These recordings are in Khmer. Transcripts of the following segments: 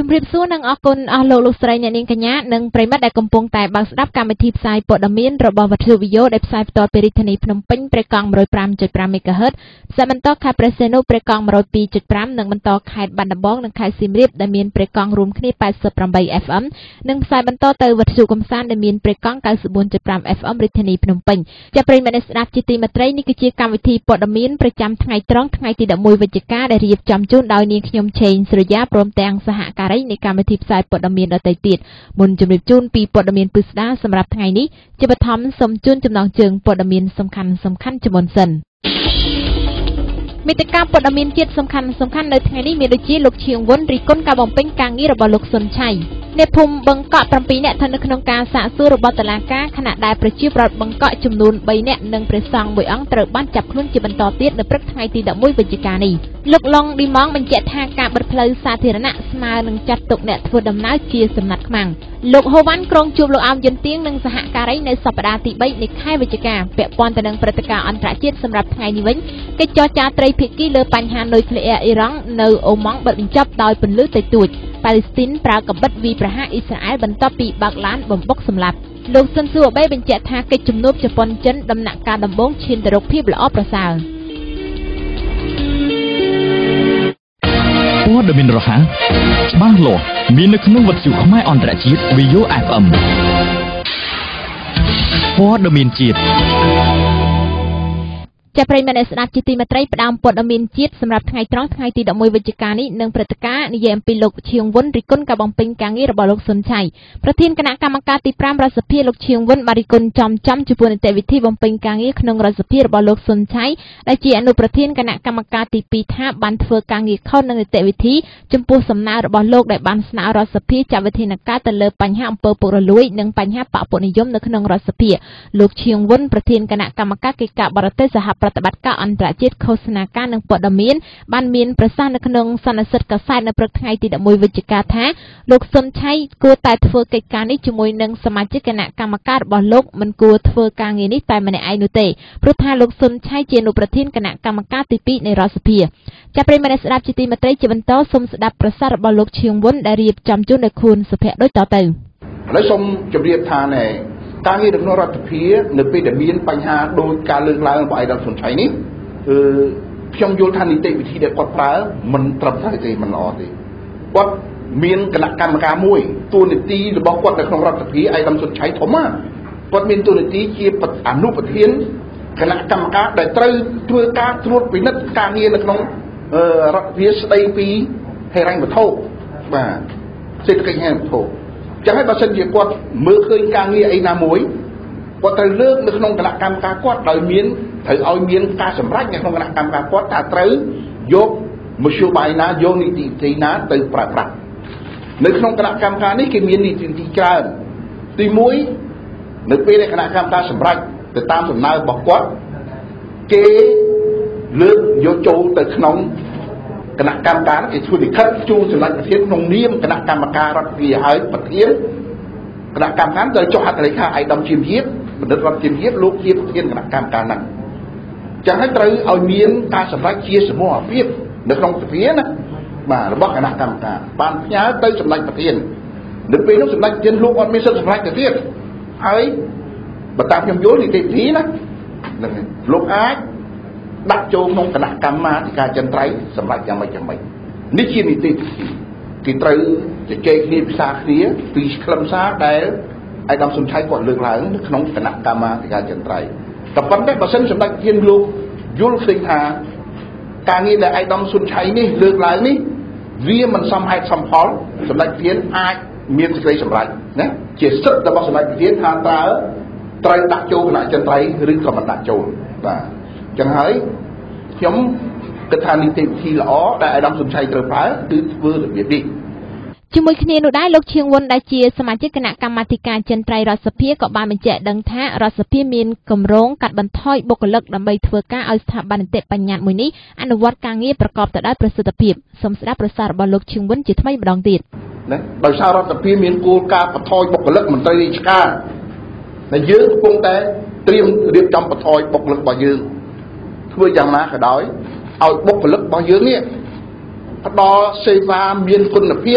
ជំរាបសួរនិងអរគុណអស់លោកស្រីអ្នកនាងកញ្ញានិងប្រិមត្តដែលកំពុងតែបើកស្ដាប់កម្មវិធីផ្សាយព័ត៌មានរបស់វិទ្យុវីយ៉ូដែលផ្សាយផ្ទាល់ពីរាជធានីភ្នំពេញព្រៃកង់ 105.5 MHz ផ្សាយបន្តខេត្តព្រះសីហនុព្រៃកង់ 102.5 និងបន្តខេត្តបាត់ដំបងនិងខេត្តសៀមរាបដែលមានព្រៃកង់រួមគ្នា 88 FM និងផ្សាយបន្តទៅវិទ្យុកំសាន្តដែលមានព្រៃកង់ 94.5 FM រាជធានីភ្នំពេញចាប់ប្រិមត្តអ្នកស្ដាប់ជាទីមេត្រីនេះគឺជាកម្មវិធីព័ត៌មានប្រចាំថ្ងៃត្រង់ថ្ងៃទី 11 វិច្ឆិកាដែលរៀបចំជូនដោយនាងខ្ញុំឆេងសុរិយាព្រមទាំងសហការីនៃកម្មវិធីផ្សាយព័ត៌មានដទៃទៀតមុនជម្រាបជូនពីព័ត៌មានពិស្ដាសម្រាប់ថ្ងៃនេះជាបឋមសូមជូនចំណងជើងព័ត៌មានសំខាន់ជាមុនសិនមេតិកាព័ត៌មានជាតិសំខាន់នៅថ្ងៃនេះមានដូចជាលោកឈៀងវុនរីគុណការបំពេញការងាររបស់លោកសុនឆៃអ្នកភូមិបឹងកក់ 7 នាក់ស្ថិតនៅក្នុងការសាកសួររបស់តុលាការខណៈដែលប្រជាពលរដ្ឋបឹងកក់ចំនួន 3 នាក់និងព្រះសង្ឃ 1 អង្គត្រូវបានចាប់ខ្លួនជាបន្តទៀតនៅព្រឹកថ្ងៃទី 11 វិច្ឆិកានេះលោកឡុងឌីម៉ងបញ្ជាក់ថាការបិទផ្លូវសាធារណៈស្មើនឹងចាត់ទុកអ្នកធ្វើដំណើរជាសំណាត់ខ្មាំងលោកហូវ៉ាន់ក្រុងជួបលោកអោមយន្តទៀងនិងសហការីនៅសប្តាហ៍ទី 3 នៃខែវិច្ឆិកាពាក់ព័ន្ធទៅនឹងព្រឹត្តិការណ៍អន្តរជាតិសម្រាប់ថ្ងៃនេះវិញកិច្ចចរចាត្រីភាគីលើបញ្ហានុយក្លេអ៊ែរអ៊ីរ៉ង់នៅអូម៉ង់បិទបញ្ចប់ដោយពន្លឺតិចតួចប៉ាឡេស្ទីនប្រើកាំបិតវាយប្រហារអ៊ីស្រាអែលបន្ទាប់ពីបើកឡានបំបុកសម្លាប់លោកស៊ុនស៊ូអបេបញ្ជាក់ថាកិច្ចជំនួបជប៉ុនចិនដំណាក់កាលដំបូងឈានទៅរកភាពល្អប្រសើរព័ត៌មានរហ័សច្បាស់លាស់មាននៅក្នុងវិទ្យុខ្មែរអន្តរជាតិ VO FM ព័ត៌មានជាតិចាប់ប្រិយមិត្តអ្នកស្ដាប់ជាទីមេត្រីផ្ដើមព័ត៌មានជាតិសម្រាប់ថ្ងៃត្រង់ថ្ងៃទី 11 វិច្ឆិកានេះនឹងព្រឹត្តិការណ៍និយាយអំពីលោកឈៀងវុនរិគុណការបំពេញការងាររបស់លោកសុនឆៃប្រធានគណៈកម្មការទី 5 រដ្ឋសភាលោកឈៀងវុនបានរិគុណចំចំចំពោះនីតិវិធីបំពេញការងារក្នុងរដ្ឋសភារបស់លោកសុនឆៃដែលជាអនុប្រធានគណៈកម្មការទី 2 ថាបានធ្វើការងារខុសនឹងនីតិវិធីចំពោះសំណើរបស់លោកដែលបានស្នើរដ្ឋសភាចាត់វិធានការទៅលើបញ្ហាអំពើពុករលួយនិងបញ្ហាបពុនិយមនៅក្នុងរដ្ឋសភាលោកឈៀងវុនប្រធានគណៈកម្មការកិច្ចការបរទេសសហប្រតិបត្តិការអន្តរជាតិឃោសនាការនិងព័ត៌មានបានមានប្រសាសន៍នៅក្នុងសន្និសីទកាសែតនៅព្រឹកថ្ងៃទី 11 វិច្ឆិកាថាលោកសុនឆៃគួរតែធ្វើកិច្ចការនេះជាមួយនឹងសមាជិកគណៈកម្មការរបស់លោកមិនគួរធ្វើការងារនេះតែម្នាក់ឯងនោះទេព្រោះថាលោកសុនឆៃជាអនុប្រធានគណៈកម្មការទី 2 នៃរដ្ឋសភាចាប់ប្រិយមិត្តស្ដាប់ជាទីមេត្រីជាបន្តសូមស្ដាប់ប្រសាសន៍របស់លោកឈៀងវុនដែលរៀបចំជូនដោយខួនសុភ័ក្រដូចតទៅឥឡូវសូមជម្រាបថាការងារនៅក្នុងរដ្ឋសភានៅពេលដែលមានបញ្ហាដោយការលើកឡើងរបស់ឯកឧត្តមសុនឆៃនេះខ្ញុំយល់ថានីតិវិធីដែលគាត់ប្រើមិនត្រឹមត្រូវទេមិនល្អទេគាត់មានគណៈកម្មការមួយតួនាទីរបស់គាត់នៅក្នុងរដ្ឋសភាឯកឧត្តមសុនឆៃធំគាត់មានតួនាទីជាអនុប្រធានគណៈកម្មការដែលត្រូវធ្វើការត្រួតពិនិត្យការងារនៅក្នុងរដ្ឋសភាស្ដីពីហិរញ្ញវត្ថុបាទសេដ្ឋកិច្ចហិរញ្ញវត្ថុចឹងហើយបើសិនជាគាត់មើលឃើញការងារអីណាមួយគាត់ត្រូវលើកនៅក្នុងគណៈកម្មការគាត់ដោយត្រូវឲ្យមានការសម្រេចនៅក្នុងគណៈកម្មការគាត់ថាត្រូវយកមធ្យោបាយណាយកនីតិវិធីណាទៅប្រើប្រាស់នៅក្នុងគណៈកម្មការនេះគេមាននីតិវិធីច្រើនទី1នៅពេលដែលគណៈកម្មការសម្រេចទៅតាមសំណើរបស់គាត់គេលើកយកចូលទៅក្នុងគណៈកម្មការគេធ្វើលិខិតជូនសម្ដេចប្រធានក្នុងនាមគណៈកម្មការរដ្ឋាភិបាលហើយប្រធានគណៈកម្មការត្រូវចុះហត្ថលេខាឯកឧត្តមជាមហៀបបណ្ឌិតរដ្ឋជាមហៀបលោកជាប្រធានគណៈកម្មការហ្នឹងចឹងហើយត្រូវឲ្យមានការសម្រេចជាសមូហភាពនៅក្នុងសភាណាបាទរបស់គណៈកម្មការបានផ្ញើទៅសម្ដេចប្រធាននៅពេលនោះសម្ដេចប្រធានលោកអត់មានសិទ្ធិសម្រេចទៅទៀតហើយបើតាមខ្ញុំយល់នីតិវិធីណាហ្នឹងលោកអាចដាក់ចូលក្នុងគណៈកម្មាធិការចិនត្រៃសម្រាប់យ៉ាងម៉េចនេះជានីតិវិធីគេត្រូវជជែកគ្នាពិសាគ្នាពីខ្លឹមសារដែលឯកឧត្តមសុនឆៃគាត់លើកឡើងនៅក្នុងគណៈកម្មាធិការចិនត្រៃតែប៉ុន្តែបើសិនសម្ដេចប្រធានលោកយល់ឃើញថាការងារដែលឯកឧត្តមសុនឆៃនេះលើកឡើងនេះវាមិនសមហេតុសមផលសម្ដេចប្រធានអាចមានសេចក្តីសម្រេចណាជាសិទ្ធិរបស់សម្ដេចប្រធានថាតើត្រូវដាក់ចូលគណៈចិនត្រៃឬក៏មិនដាក់ចូលបាទចឹងហើយខ្ញុំគិតថានីតិវិធីល្អដែលឯកឧត្តមសុនឆៃត្រូវប្រើគឺធ្វើរបៀបនេះជាមួយគ្នានោះដែរលោកឈៀងវុនដែលជាសមាជិកគណៈកម្មាធិការចិនត្រៃរដ្ឋសភាក៏បានបញ្ជាក់ដឹងថារដ្ឋសភាមានគម្រោងកាត់បន្ថយបុគ្គលិកដើម្បីធ្វើការឲ្យស្ថាប័ននីតិបញ្ញត្តិមួយនេះអនុវត្តការងារប្រកបទៅដោយប្រសិទ្ធភាពសូមស្ដាប់ប្រសាសន៍របស់លោកឈៀងវុនជាថ្មីម្ដងទៀតណាដោយសាររដ្ឋសភាមានគោលការណ៍បន្ថយបុគ្គលិកមន្ត្រីរាជការដែលយើងកំពុងតែត្រៀមរៀបចំបន្ថយបុគ្គលិករបស់យើងធ្វើយ៉ាងណាក៏ដោយឲ្យបុគ្គលិករបស់យើងនេះផ្ដល់សេវាមានគុណភាព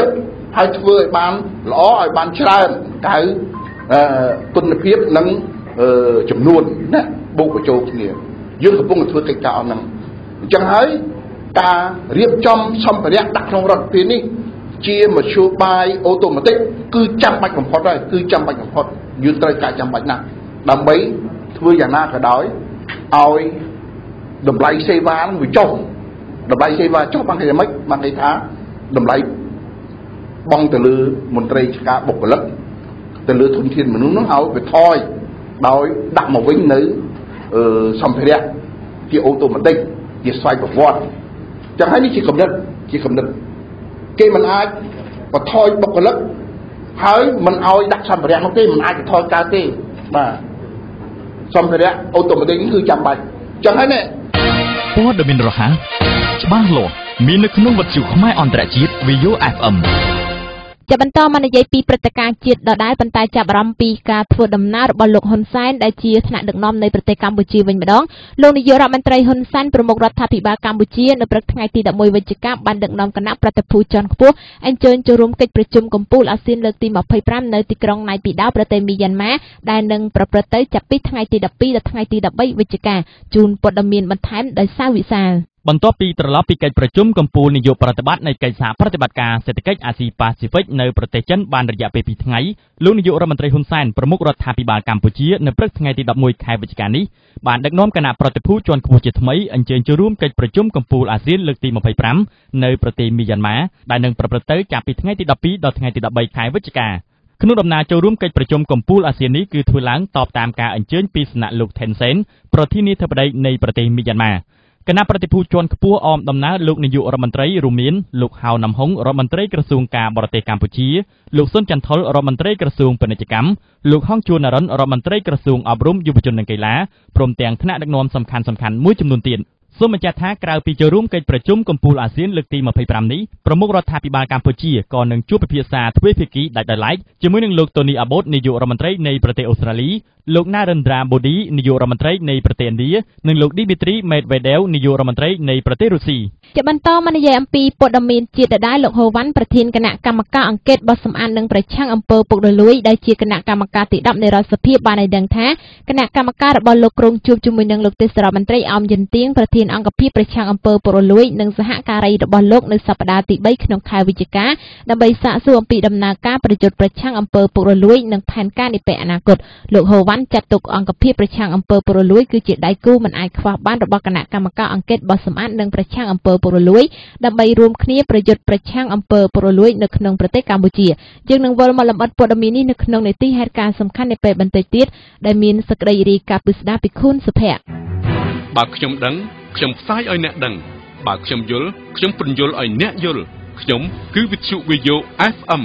ហើយធ្វើឲ្យបានល្អឲ្យបានច្រើនកៅគុណភាពនិងចំនួនណាបូកបញ្ចូលគ្នាយើងកំពុងធ្វើកិច្ចការអស់ហ្នឹងអញ្ចឹងហើយការរៀបចំសម្ភារៈដាក់ក្នុងរដ្ឋាភិបាលនេះជាមធ្យោបាយអូតូម៉ាទិកគឺចាំបាច់បំផុតហើយគឺចាំបាច់បំផុតយើងត្រូវការចាំបាច់ណាស់ដើម្បីធ្វើយ៉ាងណាក៏ដោយឲ្យតម្លៃសេវានឹងវាចុះតម្លៃសេវាចុះបានគេថាម៉េចបានគេថាតម្លៃបងទៅលើមន្ត្រីការបុគ្គលិកទៅលើធនធានមនុស្សនោះឲ្យវាថយដោយដាក់មកវិញនៅសម្ភារៈជាអូតូម៉ាទិកជាស្វ័យប្រវត្តិចឹងហើយនេះជាកំណត់គេមិនអាចបន្ថយបុគ្គលិកហើយមិនឲ្យដាក់សម្ភារៈនោះទេមិនអាចបន្ថយកើតទេបាទសម្ភារៈអូតូម៉ាទិកគឺចាំបាច់ចឹងហើយនេះព័ត៌មានរហ័សច្បាស់លាស់មាននៅក្នុងវិទ្យុខ្មែរអន្តរជាតិ VO FM ជាបន្តមកនិយាយពីព្រឹត្តិការណ៍ជាតិដដែលប៉ុន្តែចាប់អារម្មណ៍ពីការធ្វើដំណើររបស់លោកហ៊ុនសែនដែលជាថ្នាក់ដឹកនាំនៃប្រទេសកម្ពុជាវិញម្ដងលោកនាយករដ្ឋមន្ត្រីហ៊ុនសែនប្រមុខរដ្ឋាភិបាលកម្ពុជានៅព្រឹកថ្ងៃទី11វិច្ឆិកាបានដឹកនាំគណៈប្រតិភូជាន់ខ្ពស់អញ្ជើញចូលរួមកិច្ចប្រជុំកំពូលអាស៊ានលើកទី25នៅទីក្រុងណៃពីដោប្រទេសមីយ៉ាន់ម៉ាដែលនឹងប្រព្រឹត្តទៅចាប់ពីថ្ងៃទី12ដល់ថ្ងៃទី13វិច្ឆិកាជូនព័ត៌មានបន្ថែមដោយសារវិសាលបន្ទាប់ពីត្រឡប់ពីកិច្ចប្រជុំកំពូលនយោបាយប្រតិបត្តិនៃកិច្ចសហប្រតិបត្តិការសេដ្ឋកិច្ចអាស៊ីប៉ាស៊ីហ្វិកនៅប្រទេសចិនបានរយៈពេល2ថ្ងៃលោកនាយករដ្ឋមន្ត្រីហ៊ុនសែនប្រមុខរដ្ឋាភិបាលកម្ពុជានៅព្រឹកថ្ងៃទី11ខែវិច្ឆិកានេះបានដឹកនាំគណៈប្រតិភូជាន់ខ្ពស់ជាថ្មីអញ្ជើញចូលរួមកិច្ចប្រជុំកំពូលអាស៊ានលើកទី25នៅប្រទេសមីយ៉ាន់ម៉ាដែលនឹងប្រព្រឹត្តទៅចាប់ពីថ្ងៃទី12ដល់ថ្ងៃទី13ខែវិច្ឆិកាក្នុងដំណើរចូលរួមកិច្ចប្រជុំកំពូលអាស៊ាននេះគឺធ្វើឡើងតបតាមការអញ្ជើញពីសំណាក់លោកថេនសេនប្រធានាធិបតីនៃប្រទេសមីយ៉ាន់ម៉ាគណៈប្រតិភូជាន់ខ្ពស់អមដំណើរលោកនាយករដ្ឋមន្ត្រីរួមមានលោកហៅណាំហុងរដ្ឋមន្ត្រីក្រសួងការបរទេសកម្ពុជាលោកសុនចន្ទថុលរដ្ឋមន្ត្រីក្រសួងពាណិជ្ជកម្មលោកហងជួននរិនរដ្ឋមន្ត្រីក្រសួងអប់រំយុវជននិងកីឡាព្រមទាំងថ្នាក់ដឹកនាំសំខាន់ៗមួយចំនួនទៀតសូមបញ្ជាក់ថាក្រៅពីចូលរួមកិច្ចប្រជុំកំពូលអាស៊ានលើកទី25នេះប្រមុខរដ្ឋាភិបាលកម្ពុជាក៏នឹងជួបពិភាក្សាទ្វេភាគីដាច់ដោយឡែកជាមួយនឹងលោកតូនីអាបូតនាយករដ្ឋមន្ត្រីនៃប្រទេសអូស្ត្រាលីលោកណារិនត្រាបូឌីនាយករដ្ឋមន្ត្រីនៃប្រទេសឥណ្ឌានិងលោកឌីមីទ្រីមេដវេដេវនាយករដ្ឋមន្ត្រីនៃប្រទេសរុស្ស៊ីជាបន្តមកនិយាយអំពីព័ត៌មានជាតិដដែលលោកហូវ៉ាន់ប្រធានគណៈកម្មការអង្កេតបោះសម្អាតនិងប្រឆាំងអំពើពុករលួយដែលជាគណៈកម្មការទី10នៃរដ្ឋសភាបានឲ្យដឹងថាគណៈកម្មការរបស់លោកក្រុងជួបជាមួយនឹងលោកទេសរដ្ឋមន្ត្រីអមយិនទៀងប្រធានអង្គភិបប្រឆាំងអំពើពុករលួយនិងសហការីរបស់លោកនៅសប្តាហ៍ទី3ក្នុងខែវិច្ឆិកាដើម្បីសាកសួរអំពីដំណើរការប្រយុទ្ធប្រឆាំងអំពើពុករលួយនិងផែនការនាពេលអនាគតលោកហូវ៉ាន់ចាត់ទុកអង្គភិបប្រឆាំងអំពើពុករលួយគឺជាដៃគូមិនអាចខ្វះបានរបស់គណៈកម្មការអង្កេតបោះសម្អាតនិងប្រឆាំងអំពើពុករលួយដើម្បីរួមគ្នាប្រយុទ្ធប្រឆាំងអំពើពុករលួយនៅក្នុងប្រទេសកម្ពុជាយើងនឹងវិលមកលម្អិតព័ត៌មាននេះនៅក្នុងនីតិហេតុការណ៍សំខាន់នាពេលបន្តិចទៀតដែលមានសេចក្តីរាយការណ៍ពីស្ដារពីខុនសុភ័ក្របើខ្ញុំដឹងខ្ញុំផ្សាយឲ្យអ្នកដឹងបើខ្ញុំយល់ខ្ញុំពន្យល់ឲ្យអ្នកយល់ខ្ញុំគឺវិទ្យុ VO FM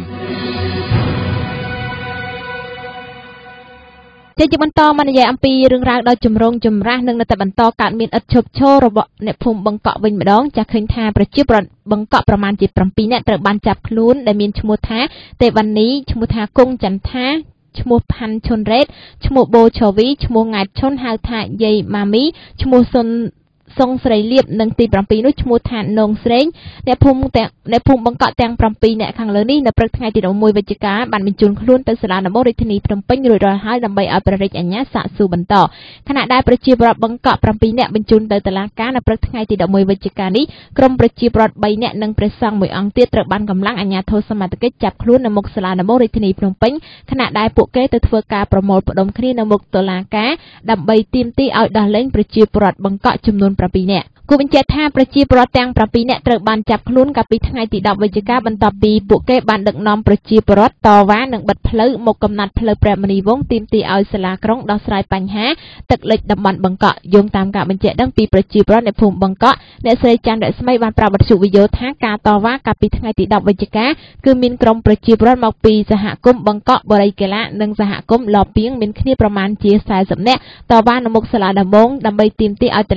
ជាបន្តមកនិយាយអំពីរឿងរ៉ាវដ៏ចម្រូងចម្រាសនិងនៅតែបន្តកើតមានឥតឈប់ឈររបស់អ្នកភូមិបឹងកក់វិញម្ដងចាស់ឃើញថាប្រជាប្រដ្ឋបឹងកក់ប្រមាណជា7នាក់ត្រូវបានចាប់ខ្លួនដែលមានឈ្មោះថាទេវ៉ានីឈ្មោះថាគង់ចន្ទថាឈ្មោះផាន់ឈុនរ៉េតឈ្មោះបូឆូវីឈ្មោះង៉ែតឈុនហៅថាយាយម៉ាមីឈ្មោះសុនសុងស្រីលៀបនិងទី7នោះឈ្មោះថានងស្រេងអ្នកភូមិបង្កក់ទាំង7នាក់ខាងលើនេះនៅព្រឹកថ្ងៃទី11វិច្ឆិកាបានបញ្ជូនខ្លួនទៅសាលាដំបងរាជធានីភ្នំពេញរួចរាល់ហើយដើម្បីឲ្យព្រះរាជអាជ្ញាសាកសួរបន្តខណៈដែលប្រជាពលរដ្ឋបង្កក់7នាក់បញ្ជូនទៅតុលាការនៅព្រឹកថ្ងៃទី11វិច្ឆិកានេះក្រុមប្រជាពលរដ្ឋ3នាក់និងព្រះសង្ឃមួយអង្គទៀតត្រូវបានកម្លាំងអាជ្ញាធរសមត្ថកិច្ចចាប់ខ្លួននៅមុខសាលាដំបងរាជធានីភ្នំពេញខណៈដែលពួកគេទៅធ្វើការប្រមូលផ្ដុំគ្នានៅមុខតុលាការដើម្បីទាមទារឲ្យដោះលែងប្រជាពលរដ្ឋបង្កក់ចំនួន7នាក់គូបញ្ជាក់ថាប្រជាពលរដ្ឋទាំង7នាក់ត្រូវបានចាប់ខ្លួនកាលពីថ្ងៃទី10វិច្ឆិកាបន្ទាប់ពីពួកគេបានដឹកនាំប្រជាពលរដ្ឋតវ៉ានិងបិទផ្លូវមកកំណត់ផ្លូវព្រះមុនីវង្សទាមទារឲ្យសាលាក្រុងដោះស្រាយបញ្ហាទឹកលិចតំបន់បឹងកក់យោងតាមការបញ្ជាក់ដឹងពីប្រជាពលរដ្ឋនៅភូមិបឹងកក់អ្នកស្រីច័ន្ទរស្មីបានប្រាប់វិទ្យុវិយោថាការតវ៉ាកាលពីថ្ងៃទី10វិច្ឆិកាគឺមានក្រុមប្រជាពលរដ្ឋមកពីសហគមន៍បឹងកក់បរិយាកានិងសហគមន៍លពីងមានគ្នាប្រមាណជា40នាក់តវ៉ានៅមុខសាលាដំបងដើម្បីទាមទារឲ្យតុលាការ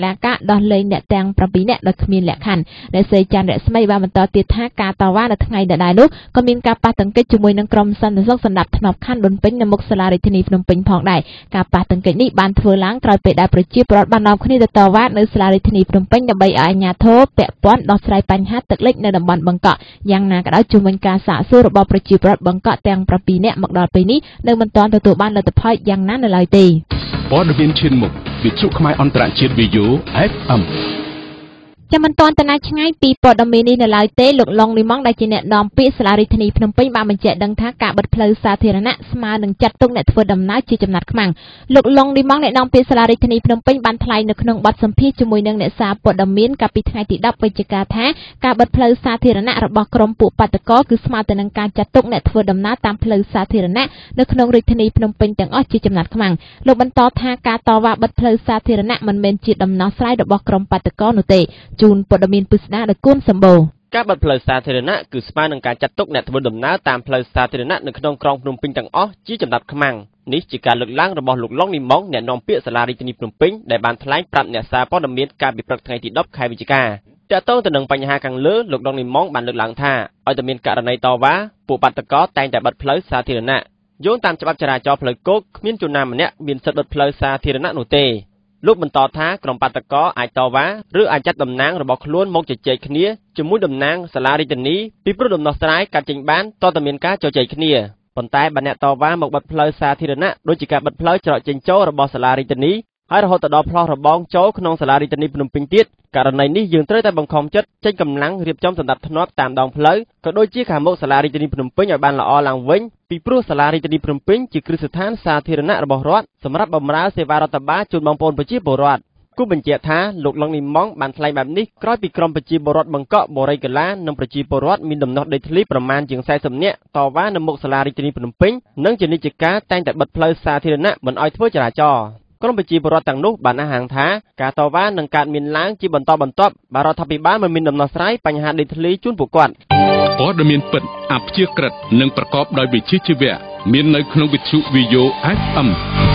ដោះលែងអ្នកទាំង7នាក់ដោយគ្មានលក្ខខណ្ឌដែលសេចាន់រស្មីបានបន្តទៀតថាការតវ៉ានៅថ្ងៃដដែលនោះក៏មានការប៉ះទង្គិចជាមួយនឹងក្រុមសន្តិសុខសណ្ដាប់ធ្នាប់ខណ្ឌដូនពេញនៅមុខសាលារដ្ឋាភិបាលភ្នំពេញផងដែរការប៉ះទង្គិចនេះបានធ្វើឡើងក្រោយពេលដែលប្រជាពលរដ្ឋបាននាំគ្នាទៅតវ៉ានៅសាលារដ្ឋាភិបាលភ្នំពេញដើម្បីឲ្យអាជ្ញាធរពាក់ព័ន្ធដោះស្រាយបញ្ហាទឹកលិចនៅតំបន់បឹងកក់យ៉ាងណាក៏ដោយជុំវិញការសាកសួររបស់ប្រជាពលរដ្ឋបឹងកក់ទាំង7នាក់មកដល់ពេលនេះនៅមិនទាន់ទទួលបានលទ្ធផលយ៉ាងណានៅឡើយទេព័ត៌មានឈានមុខវិទ្យុខ្មែរអន្តរជាតិ VO FM ចាំមិនទាន់ទៅណាឆ្ងាយពីព័ត៌មាននេះនៅឡើយទេលោកឡុងលីម៉ង់ដែលជាអ្នកនាំពាក្យសាលារដ្ឋាភិបាលភ្នំពេញបានបញ្ជាក់ដឹងថាការបិទផ្លូវសាធារណៈស្មើនឹងចាត់ទុកអ្នកធ្វើដំណើរជាចំណាត់ខ្មាំងលោកឡុងលីម៉ង់អ្នកនាំពាក្យសាលារដ្ឋាភិបាលភ្នំពេញបានថ្លែងនៅក្នុងបទសម្ភាសន៍ជាមួយនឹងអ្នកសារព័ត៌មានកាលពីថ្ងៃទី10វិច្ឆិកាថាការបិទផ្លូវសាធារណៈរបស់ក្រុមពួកបាតកោគឺស្មើទៅនឹងការចាត់ទុកអ្នកធ្វើដំណើរតាមផ្លូវសាធារណៈនៅក្នុងរាជធានីភ្នំពេញទាំងអស់ជាចំណាត់ខ្មាំងលោកបន្តថាការតវ៉ាបិទផ្លូវសាធារណៈមិនមែនជាដំណោះស្រាយរបស់ក្រុមបាតកោនោះទេជូនព័ត៌មានស្ដារដោយគុណសម្បូរការបិទផ្លូវសាធារណៈគឺស្មើនឹងការចាត់ទុកអ្នកធ្វើដំណើរតាមផ្លូវសាធារណៈនៅក្នុងក្រុងភ្នំពេញទាំងអស់ជាចំណាត់ខ្មាំងនេះជាការលើកឡើងរបស់លោកឡុងនីម៉ុងអ្នកនាំពាក្យសាលារដ្ឋាភិបាលភ្នំពេញដែលបានថ្លែងប្រាប់អ្នកសារព័ត៌មានកាលពីព្រឹកថ្ងៃទី10ខែវិច្ឆិកាទាក់ទងទៅនឹងបញ្ហាខាងលើលោកឡុងនីម៉ុងបានលើកឡើងថាឲ្យតែមានករណីតវ៉ាពួកបាតកោតែងតែបិទផ្លូវសាធារណៈយោងតាមច្បាប់ចរាចរណ៍ផ្លូវគោកគ្មានជនណាម្នាក់មានសិទ្ធិបិទផ្លូវសាធារណៈនោះទេលោកបន្តថាក្រុមបាតកោអាចតវ៉ាឬអាចចាត់តំណាងរបស់ខ្លួនមកជជែកគ្នាជាមួយតំណាងសាលារដ្ឋាភិបាលពីព្រោះដំណោះស្រាយកាត់ចេញបានតើតើមានការជជែកគ្នាប៉ុន្តែបើអ្នកតវ៉ាមកបិទផ្លូវសាធារណៈដូចជាការបិទផ្លូវច្រកចេញចូលរបស់សាលារដ្ឋាភិបាលហើយរហូតដល់ផ្លោះរបងចូលក្នុងសាលារដ្ឋាភិបាលភ្នំពេញទៀតករណីនេះយើងត្រូវតែបង្ខំចិត្តចេញកម្លាំងរៀបចំសម្ដាប់ធ្នាប់តាមដងផ្លូវក៏ដូចជាខាងមុខសាលារដ្ឋាភិបាលភ្នំពេញឲ្យបានល្អឡើងវិញពីព្រោះសាលារដ្ឋាភិបាលភ្នំពេញជាគ្រឹះស្ថានសាធារណៈរបស់រដ្ឋសម្រាប់បម្រើសេវារដ្ឋបាលជូនបងប្អូនប្រជាពលរដ្ឋគូបញ្ជាក់ថាលោកឡុងនីម៉ុងបានថ្លែងបែបនេះក្រោយពីក្រុមប្រជាពលរដ្ឋបង្កក់បូរីកាឡានិងប្រជាពលរដ្ឋមានដំណោះដីធ្លីប្រមាណជាង40នាក់តវ៉ានៅមុខសាលារដ្ឋាភិបាលភ្នំពេញនិងជានិច្ចការតែងតែបិទផ្លូវសាធារណៈមិនឲ្យធ្វើចរាចរណ៍ក្រុមប្រជាពលរដ្ឋទាំងនោះបានអះអាងថាការតវ៉ានឹងកើតមានឡើងជាបន្តបន្ទាប់បើរដ្ឋាភិបាលមិនមានដំណោះស្រាយបញ្ហាដីធ្លីជូនពួកគាត់ព័ត៌មានពិតអព្យាក្រឹតនិងប្រកបដោយវិជ្ជាជីវៈមាននៅក្នុងវិទ្យុ VO FM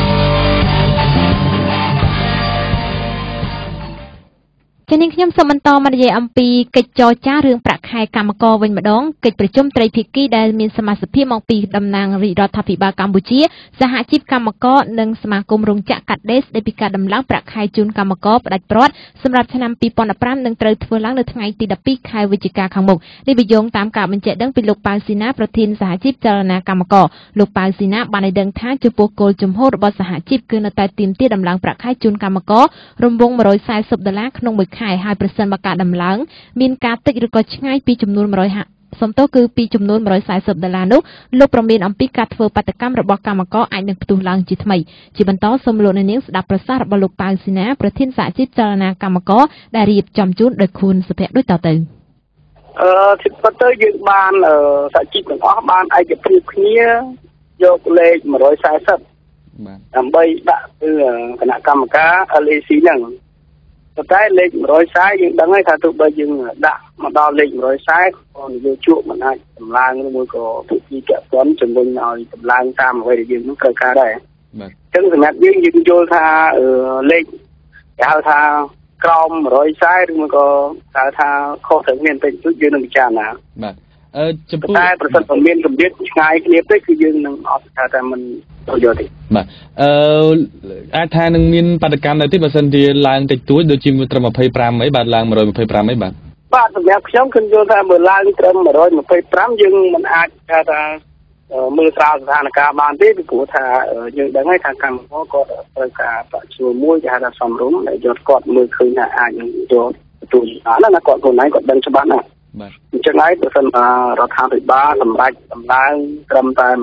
ចា៎នាងខ្ញុំសូមបន្តមកនិយាយអំពីកិច្ចចរចារឿងប្រាក់ខែកម្មករវិញម្ដងកិច្ចប្រជុំត្រីភាគីដែលមានសមាជិកមកពីតំណាងរាជរដ្ឋាភិបាលកម្ពុជាសហជីពកម្មករនិងសមាគមរោងចក្រកាត់ដេរស្ដីពីការដំឡើងប្រាក់ខែជូនកម្មករផ្ដាច់ព្រាត់សម្រាប់ឆ្នាំ2015នឹងត្រូវធ្វើឡើងនៅថ្ងៃទី12ខែវិច្ឆិកាខាងមុខនេះបញ្យងតាមការបញ្ជាក់ដឹងពីលោកប៉ៅស៊ីណាប្រធានសហជីពចលនាកម្មករលោកប៉ៅស៊ីណាបានឲ្យដឹងថាចំពោះគោលជំហររបស់សហជីពគឺនៅតែទាមទារដំឡើងប្រាក់ខែជូនកម្មកររង្វង់$140ក្នុងមួយខែហើយប្រសិនបើការដំឡើងមានការតិចឬក៏ឆ្ងាយពីចំនួនសំទោសគឺពីចំនួន$140នោះលោកប្រមានអំពីការធ្វើបាតកម្មរបស់កម្មករអាចនឹងផ្ទុះឡើងជាថ្មីជាបន្តសូមលោកអ្នកនាងស្ដាប់ប្រសាសន៍របស់លោកប៉ៅស៊ីណាប្រធានសហជីពចលនាកម្មករដែលរៀបចំជូនដោយខួនសុភ័ក្រដូចតទៅទីពិតទៅយើងបានសហជីពទាំងអស់បានឯកភាពគ្នាយកលេខ140បាទដើម្បីដាក់ទៅគណៈកម្មការ LAC ហ្នឹងតែលេខ140យើងដឹងហើយថាទោះបីយើងដាក់មកដល់លេខ140ក៏នយោជកមិនអាចតម្លើងឬមួយក៏ភាគីពាក់ព័ន្ធជំរុញឲ្យតម្លើងតាមអ្វីដែលយើងនឹងត្រូវការដែរបាទអញ្ចឹងសម្រាប់យើងយល់ថាលេខគេហៅថាក្រោម140ឬមួយក៏ហៅថាខុសត្រូវមានតិចតួចយើងនឹងពិចារណាបាទចំពោះតែប្រសិនបើមានកម្រិតឆ្ងាយគ្នាពេកគឺយើងនឹងអត់ថាតែមិនទៅយកទេបាទអាចថានឹងមានបដកម្មនៅទីបើសិនជាឡើងតិចតួចដូចជាត្រឹម25អីបាទឡើង125អីបាទសម្រាប់ខ្ញុំគឺយល់ថាបើឡើងត្រឹម125យើងមិនអាចថាមើលស្រាវស្ថានភាពបានទេពីព្រោះថាយើងដឹងហើយថាកម្មករគាត់ត្រូវការប្រាក់ឈ្នួលមួយគេហៅថាសមរម្យដែលយកគាត់មើលឃើញថាអាចនឹងយកទទួលបានណាគាត់ខ្លួនឯងគាត់ដឹងច្បាស់ណាស់បាទអញ្ចឹងហើយបើសិនរដ្ឋាភិបាលសម្រេចតម្លើងត្រឹមតែ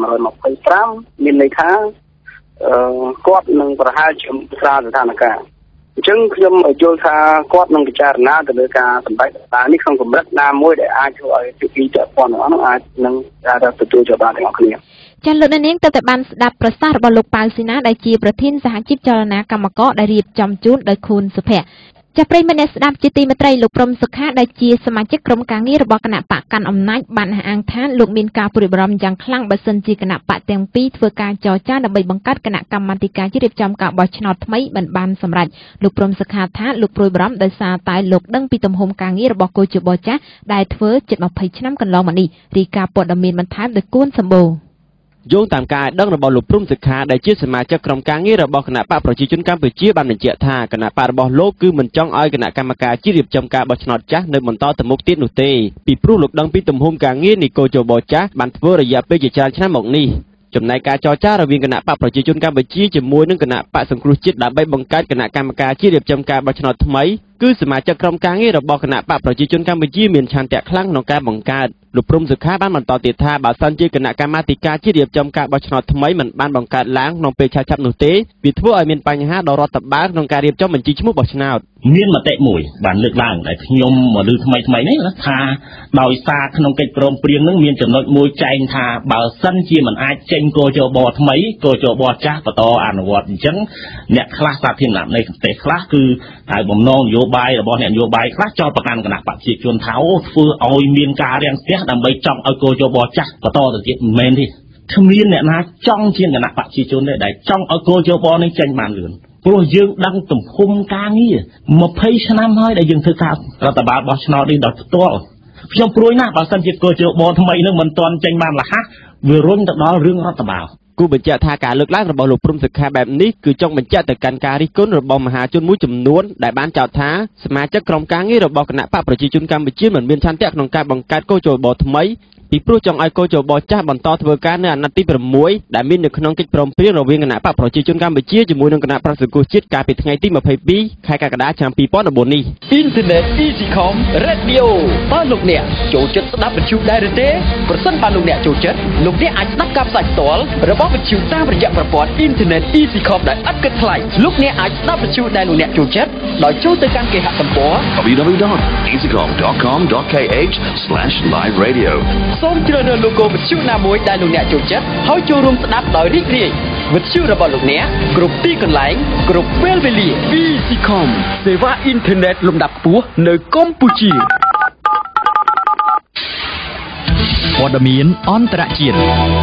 125មានន័យថាគាត់នឹងប្រហែលជាស្រាវស្ថានភាពអញ្ចឹងខ្ញុំយល់ថាគាត់នឹងពិចារណាទៅលើការសម្រេចតាមនេះក្នុងកម្រិតណាមួយដែលអាចធ្វើឲ្យភាគីពាក់ព័ន្ធនោះអាចនឹងទទួលយកបានទាំងអស់គ្នាចាលោកនាងទៅតែបានស្ដាប់ប្រសាសន៍របស់លោកប៉ៅស៊ីណាដែលជាប្រធានសហជីពចលនាកម្មករដែលរៀបចំជូនដោយខួនសុភ័ក្រចាប់ប្រិយមិត្តអ្នកស្ដាប់ជាទីមេត្រីលោកព្រំសុខាដែលជាសមាជិកក្រុមការងាររបស់គណៈបកកាន់អំណាចបានអះអាងថាលោកមានការព្រួយបារម្ភយ៉ាងខ្លាំងបើសិនជាគណៈបកទាំងពីរធ្វើការចរចាដើម្បីបង្កើតគណៈកម្មាធិការជ្រៀបចំការបោះឆ្នោតថ្មីមិនបានសម្រេចលោកព្រំសុខាថាលោកព្រួយបារម្ភដោយសារតែលោកដឹងពីទំហំការងាររបស់គូជបចាស់ដែលធ្វើជិត20ឆ្នាំកន្លងមកនេះរីកាព័ត៌មានបន្ថែមដោយគួនសម្បូរយោងតាមការឲ្យដឹងរបស់លោកព្រំសុខាដែលជាសមាជិកក្រុមការងាររបស់គណៈបកប្រជាជនកម្ពុជាបានបញ្ជាក់ថាគណៈបករបស់លោកគឺមិនចង់ឲ្យគណៈកម្មការជ្រៀបចំការបោះឆ្នោតចាស់នៅបន្តទៅមុខទៀតនោះទេពីព្រោះលោកដឹងពីទំហំការងារនៃគូជបចាស់បានធ្វើរយៈពេលជាច្រើនឆ្នាំមកនេះចំណែកការចរចារវាងគណៈបកប្រជាជនកម្ពុជាជាមួយនឹងគណៈបកសង្គ្រោះជាតិដើម្បីបង្កើតគណៈកម្មការជ្រៀបចំការបោះឆ្នោតថ្មីគឺសមាជិកក្រុមការងាររបស់គណៈបកប្រជាជនកម្ពុជាមានឆន្ទៈខ្លាំងក្នុងការបង្កើតលោកព្រំសុខាបានបន្តទៀតថាបើសិនជាគណៈកម្មាធិការជ្រៀបចំការបោះឆ្នោតថ្មីមិនបានបង្កើតឡើងក្នុងពេលឆាប់ៗនោះទេវាធ្វើឲ្យមានបញ្ហាដល់រដ្ឋបាលក្នុងការរៀបចំបញ្ជីឈ្មោះបោះឆ្នោតមានមតិមួយបានលើកឡើងដែលខ្ញុំមកលើថ្មីនេះថាដោយសារក្នុងកិច្ចព្រមព្រៀងនឹងមានចំណុចមួយចែងថាបើសិនជាមិនអាចចេញគោចបថ្មីគោចបចាស់បន្តអនុវត្តអញ្ចឹងអ្នកខ្លះសាធារណនៃប្រទេសខ្លះគឺហើយបំណងនយោបាយរបស់អ្នកនយោបាយខ្លះចោទប្រកាន់គណៈបព្វជិជនថាធ្វើឲ្យមានការរាំងស្ទះដើម្បីចង់ឲ្យគោចបចាស់បន្តទៅទៀតមិនមែនទេគ្មានអ្នកណាចង់ជាគណៈបព្វជិជនទេដែលចង់ឲ្យគោចបនេះចេញបានលឿនព្រោះយើងដឹងទំហំការងារ20ឆ្នាំហើយដែលយើងធ្វើការរដ្ឋបាលបោះឆ្នោតនេះដោយផ្ទាល់ខ្ញុំព្រួយណាស់បើសិនជាគោចបថ្មីនឹងមិនទាន់ចេញបានលះវារុញទៅដល់រឿងរដ្ឋបាលគូបញ្ជាក់ថាការលើកឡើងរបស់លោកព្រំសុខាបែបនេះគឺចង់បញ្ជាក់ទៅកាន់ការរិះគន់របស់មហាជនមួយចំនួនដែលបានចោទថាសមាជិកក្រុមការងាររបស់គណៈបកប្រជាជនកម្ពុជាមិនមានឆន្ទៈក្នុងការបង្កើតគោចបថ្មីពីព្រោះចង់ឲ្យគោចបចាស់បន្តធ្វើការនៅអាណត្តិទី6ដែលមាននៅក្នុងកិច្ចព្រមព្រៀងរវាងគណៈបកប្រជាជនកម្ពុជាជាមួយនឹងគណៈប្រតិបត្តិជាតិកាលពីថ្ងៃទី22ខែកក្កដាឆ្នាំ2014នេះអ៊ីនធឺណិត EasyCom Radio តើលោកអ្នកចូលចិត្តស្ដាប់វិទ្យុដែរឬទេប្រសិនបើលោកអ្នកចូលចិត្តលោកអ្នកអាចស្ដាប់ការផ្សាយផ្ទាល់របស់វិទ្យុតាមរយៈប្រព័ន្ធអ៊ីនធឺណិត EasyCom ដែលឥតគិតថ្លៃលោកអ្នកអាចស្ដាប់វិទ្យុដែលលោកអ្នកចូលចិត្តដោយចូលទៅកាន់គេហទំព័រ www.easycom.com.kh/live-radio សូមជ្រើសរើស logo វិទ្យុណាមួយដែលលោកអ្នកចូលចិត្តហើយចូលរួមស្ដាប់ដោយរីករាយវិទ្យុរបស់លោកអ្នកគ្រប់ទីកន្លែងគ្រប់ពេលវេលា EasyCom សេវាអ៊ីនធឺណិតលំដាប់ខ្ពស់នៅកម្ពុជាព័ត៌មានអន្តរជាតិ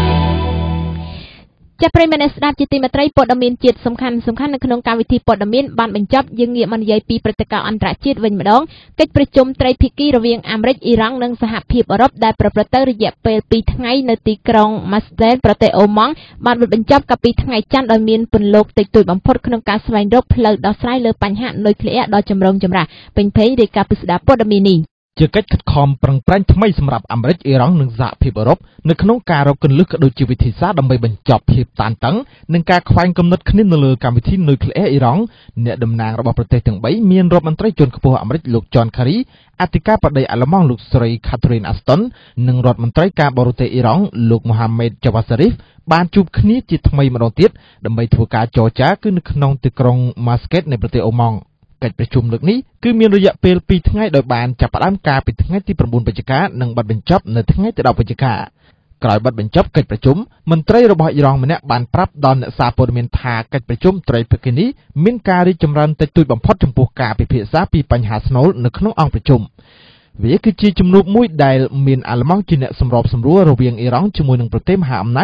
ចាប់ប្រិយមិត្តអ្នកស្ដាប់ជាទីមេត្រីព័ត៌មានជាតិសំខាន់នៅក្នុងកម្មវិធីព័ត៌មានបានបញ្ចប់យើងងាកមកនិយាយពីព្រឹត្តិការណ៍អន្តរជាតិវិញម្ដងកិច្ចប្រជុំត្រីភាគីរវាងអាមេរិកអ៊ីរ៉ង់និងសហភាពអឺរ៉ុបដែលប្រព្រឹត្តទៅរយៈពេល2ថ្ងៃនៅទីក្រុង Masden ប្រទេសអូម៉ង់បានបញ្ចប់កាលពីថ្ងៃច័ន្ទដោយមានពន្លកតិចតួចបំផុតក្នុងការស្វែងរកផ្លូវដោះស្រាយលើបញ្ហានុយក្លេអ៊ែរដ៏ចម្រូងចម្រាសពេញភ័យរាយការណ៍ពីស្ដាប់ព័ត៌មាននេះជាកិច្ចខិតខំប្រឹងប្រែងថ្មីសម្រាប់អាមេរិកអ៊ីរ៉ង់និងសហភាពអឺរ៉ុបនៅក្នុងការរកគន្លឹះក៏ដូចជាវិធីសាស្ត្រដើម្បីបញ្ចប់ភាពតានតឹងនិងការខ្វែងគំនិតគ្នានៅលើកម្មវិធីនុយក្លេអ៊ែរអ៊ីរ៉ង់អ្នកតំណាងរបស់ប្រទេសទាំង3មានរដ្ឋមន្ត្រីជាន់ខ្ពស់អាមេរិកលោក John Kerry អធិការបតីអាល្លឺម៉ង់លោកស្រី Catherine Ashton និងរដ្ឋមន្ត្រីការបរទេសអ៊ីរ៉ង់លោក Mohammad Javad Zarif បានជួបគ្នាជាថ្មីម្ដងទៀតដើម្បីធ្វើការចរចាគឺនៅក្នុងទីក្រុង Muscat នៃប្រទេសអូម៉ង់កិច្ចប្រជុំលើកនេះគឺមានរយៈពេល2ថ្ងៃដោយបានចាប់ផ្ដើមការពីថ្ងៃទី9វិច្ឆិកានិងបិទបញ្ចប់នៅថ្ងៃទី10វិច្ឆិកាក្រោយបិទបញ្ចប់កិច្ចប្រជុំមន្ត្រីរបស់អ៊ីរ៉ង់ម្នាក់បានប្រាប់ដល់អ្នកសារព័ត៌មានថាកិច្ចប្រជុំត្រីភាគីនេះមានការរីកចម្រើនតិចតួចបំផុតចំពោះការពិភាក្សាពីបញ្ហាស្នូលនៅក្នុងអង្គប្រជុំវាគឺជាជំនួបមួយដែលមានអាល្លឺម៉ង់ជាអ្នកសម្របសម្រួលរវាងអ៊ីរ៉ង់ជាមួយនឹងប្រទេសមហាអំណាច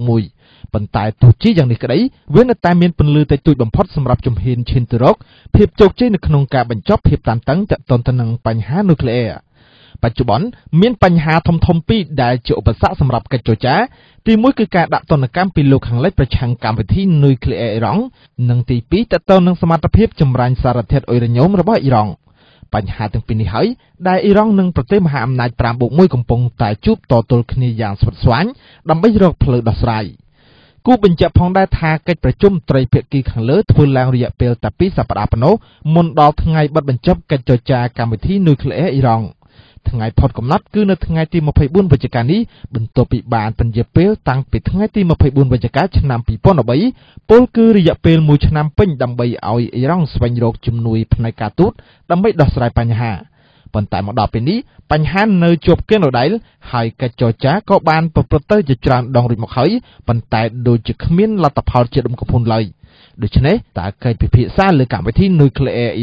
5+1 ប៉ុន្តែទោះជាយ៉ាងនេះក្តីវានៅតែមានពន្លឺតិចតួចបំផុតសម្រាប់ជំហានឈានទៅរកភាពជោគជ័យនៅក្នុងការបញ្ចប់ភាពតានតឹងទាក់ទងទៅនឹងបញ្ហានុយក្លេអ៊ែរបច្ចុប្បន្នមានបញ្ហាធំៗពីរដែលជាឧបសគ្គសម្រាប់កិច្ចចរចាទី1គឺការដាក់ទណ្ឌកម្មពីលោកខាងលិចប្រឆាំងកម្មវិធីនុយក្លេអ៊ែរអ៊ីរ៉ង់និងទី2ទាក់ទងនឹងសមត្ថភាពចម្រាញ់សារធាតុអ៊ុយរ៉ាញ៉ូមរបស់អ៊ីរ៉ង់បញ្ហាទាំងពីរនេះហើយដែលអ៊ីរ៉ង់និងប្រទេសមហាអំណាច 5+1 កំពុងតែជួបតទល់គ្នាយ៉ាងស្វិតស្វាញដើម្បីរកផ្លូវដោះស្រាយគូបញ្ជាក់ផងដែរថាកិច្ចប្រជុំត្រីភាគីខាងលើធ្វើឡើងរយៈពេលតែ2សប្តាហ៍ប៉ុណ្ណោះមុនដល់ថ្ងៃបិទបញ្ចប់កិច្ចចរចាកម្មវិធីនុយក្លេអ៊ែរអ៊ីរ៉ង់ថ្ងៃផុតកំណត់គឺនៅថ្ងៃទី24វិច្ឆិកានេះបន្ទាប់ពីបានពន្យាពេលតាំងពីថ្ងៃទី24វិច្ឆិកាឆ្នាំ2013ពលគឺរយៈពេល1ឆ្នាំពេញដើម្បីឲ្យអ៊ីរ៉ង់ស្វែងរកជំនួយផ្នែកការទូតដើម្បីដោះស្រាយបញ្ហាប៉ុន្តែមកដល់ពេលនេះបញ្ហានៅជាប់គេដដែលហើយកិច្ចចរចាក៏បានប្រព្រឹត្តទៅជាច្រើនដងរួចមកហើយប៉ុន្តែដូចជាគ្មានលទ្ធផលជាដុំកំភួនឡើយដូច្នេះតើកិច្ចពិភាក្សាលើកម្មវិធីនុយក្លេអ៊ែរអ៊ីរ៉ង់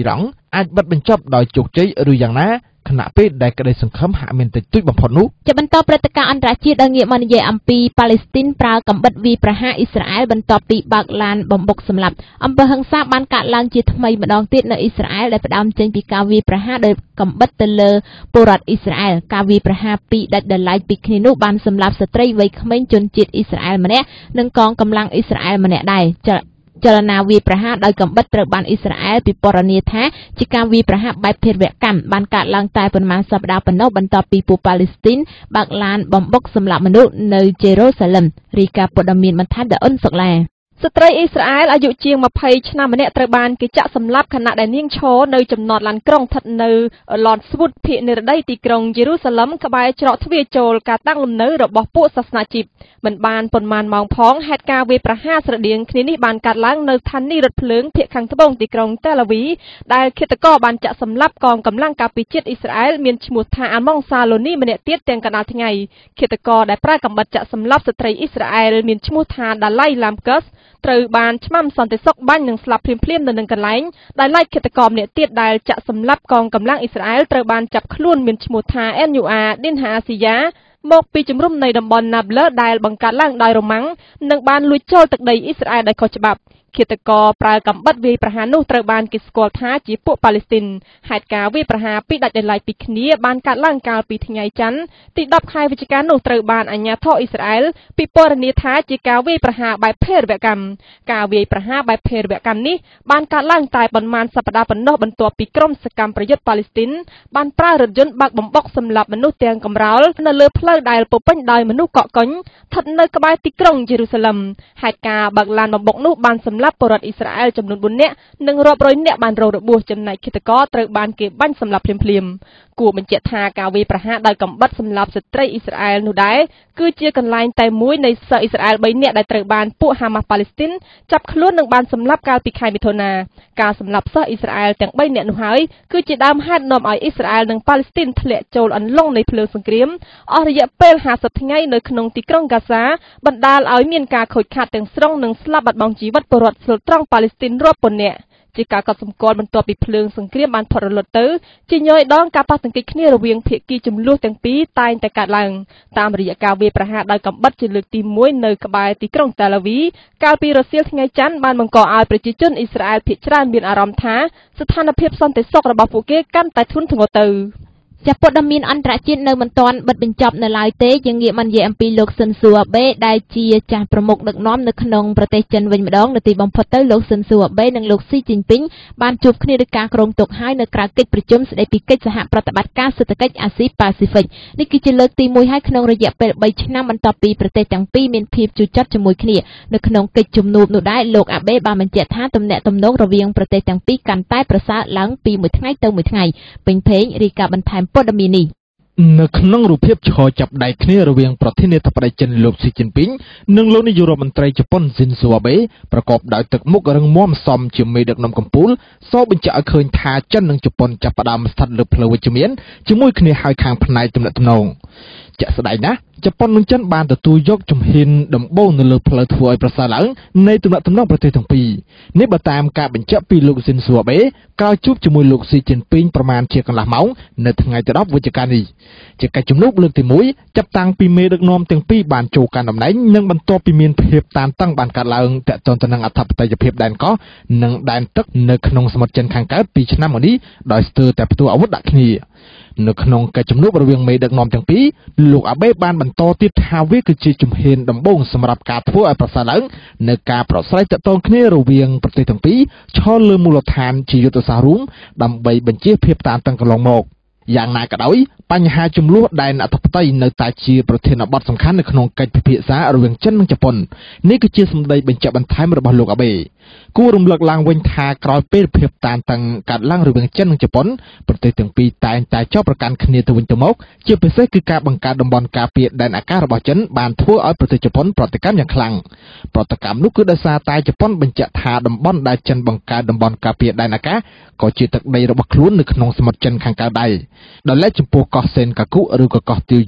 អាចបិទបញ្ចប់ដោយជោគជ័យឬយ៉ាងណាខណៈពេលដែលក្តីសង្ឃឹមហាក់មានតិចតួចបំផុតនោះជាបន្តព្រឹត្តិការណ៍អន្តរជាតិដែលងាកមកនិយាយអំពីប៉ាឡេស្ទីនប្រើកំបិតវាយប្រហារអ៊ីស្រាអែលបន្ទាប់ពីបើកឡានបំបុកសម្លាប់អំពើហិង្សាបានកើតឡើងជាថ្មីម្ដងទៀតនៅអ៊ីស្រាអែលដែលផ្ដើមចេញពីការវាយប្រហារដោយកំបិតទៅលើពលរដ្ឋអ៊ីស្រាអែលការវាយប្រហារពីរដាច់ដោយឡែកពីគ្នានោះបានសម្លាប់ស្ត្រីវ័យក្មេងជនជាតិអ៊ីស្រាអែលម្នាក់និងកងកម្លាំងអ៊ីស្រាអែលម្នាក់ដែរចលនាវាយប្រហារដោយកំបិតត្រូវបានអ៊ីស្រាអែលពិពណ៌នាថាជាការវាយប្រហារបែបភេរវកម្មបានកើតឡើងតែប៉ុន្មានសប្តាហ៍ប៉ុណ្ណោះបន្ទាប់ពីពួកប៉ាឡេស្ទីនបើកឡានបំបុកសម្លាប់មនុស្សនៅជេរូសាឡឹមរាយការណ៍ព័ត៌មានបន្ថែមដោយអ៊ុនសុកឡាស្ត្រីអ៊ីស្រាអែលអាយុជាង20ឆ្នាំម្នាក់ត្រូវបានគេចាក់សម្លាប់ខណៈដែលនាងឈរនៅចំណតឡានក្រុងស្ថិតនៅឡនស្វូតភាគនិរតីទីក្រុងយេរូសាឡឹមក្បែរច្រកទ្វារចូលការតាំងលំនៅរបស់ពួកសាសនាជីបមិនបានប៉ុន្មានម៉ោងផងហេតុការណ៍វាយប្រហារស្រដៀងគ្នានេះបានកើតឡើងនៅស្ថានីយ៍រថភ្លើងភាគខាងត្បូងទីក្រុងតែលអាវីដែលឃាតករបានចាក់សម្លាប់កងកម្លាំងការពារជាតិអ៊ីស្រាអែលមានឈ្មោះថាអាម៉ុងសាឡូនីម្នាក់ទៀតទាំងកណ្ដាលថ្ងៃឃាតករដែលប្រើកំបិតចាក់សម្លាប់ស្ត្រីអ៊ីស្រាអែលមានឈ្មោះថាដាឡៃឡាមកសត្រូវបានឆ្មាំសន្តិសុខបាញ់និងស្លាប់ភ្លាមៗនៅនឹងកន្លែងដែលឡែកឃាតករម្នាក់ទៀតដែលចាក់សម្លាប់កងកម្លាំងអ៊ីស្រាអែលត្រូវបានចាប់ខ្លួនមានឈ្មោះថា NUA ឌីនហាស៊ីយ៉ាមកពីជំរំនៃតំបន់ Nablus ដែលបង្កើតឡើងដោយរ៉ូម៉ាំងនិងបានលួចចូលទឹកដីអ៊ីស្រាអែលដោយខុសច្បាប់ឃាតករប្រើកំបិតវាយប្រហារនោះត្រូវបានគេស្គាល់ថាជាពួកប៉ាឡេស្ទីនហេតុការណ៍វាយប្រហារពីដាច់ដោយឡែកពីគ្នាបានកើតឡើងកាលពីថ្ងៃច័ន្ទទី10ខែវិច្ឆិកានោះត្រូវបានអាជ្ញាធរអ៊ីស្រាអែលពិពណ៌នាថាជាការវាយប្រហារបែបភេរវកម្មការវាយប្រហារបែបភេរវកម្មនេះបានកើតឡើងតែប៉ុន្មានសប្តាហ៍ប៉ុណ្ណោះបន្ទាប់ពីក្រុមសកម្មប្រយុទ្ធប៉ាឡេស្ទីនបានប្រើរថយន្តបើកបំបុកសម្លាប់មនុស្សទាំងកំរោលនៅលើផ្លូវដែលពោពេញដោយមនុស្សកកកុញស្ថិតនៅក្បែរទីក្រុងយេរូសាឡឹមហេតុការណ៍បើកឡានបំបុកនោះបានសម្លាប់ពលរដ្ឋអ៊ីស្រាអែលចំនួន4នាក់និងរាប់រយនាក់បានរងរបួសចំណែកឃាតករត្រូវបានគេបាញ់សម្លាប់ភ្លាមៗគួរបញ្ជាក់ថាការវាយប្រហារដោយកំបិតសម្លាប់ស្ត្រីអ៊ីស្រាអែលនោះដែរគឺជាកន្លែងតែមួយនៃសិស្សអ៊ីស្រាអែល3នាក់ដែលត្រូវបានពួកហាម៉ាស់ប៉ាឡេស្ទីនចាប់ខ្លួននិងបានសម្លាប់កាលពីខែមិថុនាការសម្លាប់សិស្សអ៊ីស្រាអែលទាំង3នាក់នោះហើយគឺជាដើមហេតុនាំឲ្យអ៊ីស្រាអែលនិងប៉ាឡេស្ទីនធ្លាក់ចូលអន្លង់នៃភ្លើងសង្គ្រាមអស់រយៈពេល50ថ្ងៃនៅក្នុងទីក្រុងហ្គាហ្សាបណ្ដាលឲ្យមានការខូចខាតទាំងស្រុងនិងស្លាប់បាត់បង់ជីវិតពលរដ្ឋស្លូតត្រង់ប៉ាឡេស្ទីនរាប់ពាន់នាក់ជាការកត់សម្គាល់បន្ទាប់ពីភ្លើងសង្គ្រាមបានផុតរលត់ទៅជាញយដងការប៉ះទង្គិចគ្នារវាងភាគីចំនួនទាំងពីរតែងតែកើតឡើងតាមរយៈការវាយប្រហារដោយកំបិតជាលើកទី1នៅក្បែរទីក្រុងតែលអាវីកាលពីរសៀលថ្ងៃច័ន្ទបានបង្កឲ្យប្រជាជនអ៊ីស្រាអែលភាគច្រើនមានអារម្មណ៍ថាស្ថានភាពសន្តិសុខរបស់ពួកគេកាន់តែធ្ងន់ធ្ងរទៅចាប់ព័ត៌មានអន្តរជាតិនៅមិនទាន់បិទបញ្ចប់នៅឡើយទេយើងងាកមកនិយាយអំពីលោកស៊ិនស៊ូអាបេដែលជាចាស់ប្រមុខដឹកនាំនៅក្នុងប្រទេសចិនវិញម្ដងនៅទីបំផុតទៅលោកស៊ិនស៊ូអាបេនិងលោកស៊ីជីនពីងបានជួបគ្នាដោយការគ្រោងទុកហើយនៅក្រៅកិច្ចប្រជុំស្ដីពីកិច្ចសហប្រតិបត្តិការសេដ្ឋកិច្ចអាស៊ីប៉ាស៊ីហ្វិកនេះគឺជាលើកទី1ហើយក្នុងរយៈពេល3ឆ្នាំបន្ទាប់ពីប្រទេសទាំងពីរមានភាពជូរចត់ជាមួយគ្នានៅក្នុងកិច្ចជំនួបនោះដែរលោកអាបេបានបញ្ជាក់ថាទំនាក់ទំនងរវាងប្រទេសទាំងពីរកាន់តែប្រសើរឡើងពីមួយថ្ងៃទៅមួយថ្ងៃពេញភេងរាយការណ៍បន្ថែមព័ត៌មាននេះនៅក្នុងរូបភាពឈរចាប់ដៃគ្នារវាងប្រធានាធិបតីចិនលោកស៊ីជីនពីងនិងលោកនាយករដ្ឋមន្ត្រីជប៉ុនស៊ិនស៊ូអាបេប្រកបដោយទឹកមុខរឹងមាំសមជាមេដឹកនាំកម្ពុជាសបញ្ជាក់ឲ្យឃើញថាចិននិងជប៉ុនចាប់ផ្ដើមស្ថិតលើផ្លូវវិជ្ជមានជាមួយគ្នាហើយខាងផ្នែកទំនាក់ទំនងជាក់ស្ដែងណាស់ជប៉ុននិងចិនបានទទួលយកជំហានដំបូងនៅលើផ្លូវធ្វើឲ្យប្រសើរឡើងនៃទំនាក់ទំនងប្រទេសទាំងពីរនេះបើតាមការបញ្ជាក់ពីលោកស៊ិនស៊ូអាបេក្រោយជួបជាមួយលោកស៊ីជីនពីងប្រមាណជាកន្លះម៉ោងនៅថ្ងៃទី10វិច្ឆិកានេះជាកិច្ចជំនួបលើកទី1ចាប់តាំងពីមេដឹកនាំទាំងពីរបានចូលកាន់តំណែងនិងបន្ទាប់ពីមានភាពតានតឹងបានកើតឡើងទាក់ទងទៅនឹងអធិបតេយ្យភាពដែនកោះនិងដែនទឹកនៅក្នុងសមុទ្រចិនខាងកើតពីឆ្នាំមកនេះដោយស្ទើរតែផ្ទុះអាវុធដាក់គ្នានៅក្នុងកិច្ចជំនួបរវាងមេដឹកនាំទាំងពីរលោកអាបេបានបន្តទៀតថាវាគឺជាជំហានដំបូងសម្រាប់ការធ្វើឲ្យប្រសើរឡើងនៅការប្រស្រ័យទាក់ទងគ្នារវាងប្រទេសទាំងពីរឈរលើមូលដ្ឋានជាយុទ្ធសាស្ត្ររួមដើម្បីបញ្ជៀសភាពតានតឹងកន្លងមកយ៉ាងណាក៏ដោយបញ្ហាចំនួនដែនអធិបតេយ្យនៅតែជាប្រធានបទសំខាន់នៅក្នុងកិច្ចពិភាក្សារវាងចិននិងជប៉ុននេះគឺជាសម្ដីបញ្ជាក់បន្ថែមរបស់លោកអាបេគួររំលឹកឡើងវិញថាក្រោយពេលភាពតានតឹងកើតឡើងរវាងចិននិងជប៉ុនប្រទេសទាំងពីរតែងតែចោទប្រកាន់គ្នាទៅវិញទៅមកជាពិសេសគឺការបង្កើតតំបន់ការពារដែនអាកាសរបស់ចិនបានធ្វើឲ្យប្រទេសជប៉ុនប្រតិកម្មយ៉ាងខ្លាំងប្រតិកម្មនោះគឺដោយសារតែជប៉ុនបញ្ជាក់ថាតំបន់ដែលចិនបង្កើតតំបន់ការពារដែនអាកាសក៏ជាទឹកដីរបស់ខ្លួននៅក្នុងសមុទ្រចិនខាងកើតដែរដោយឡែកចំពោះកោះសេនកាគុឬក៏កោះទាវយូនោះ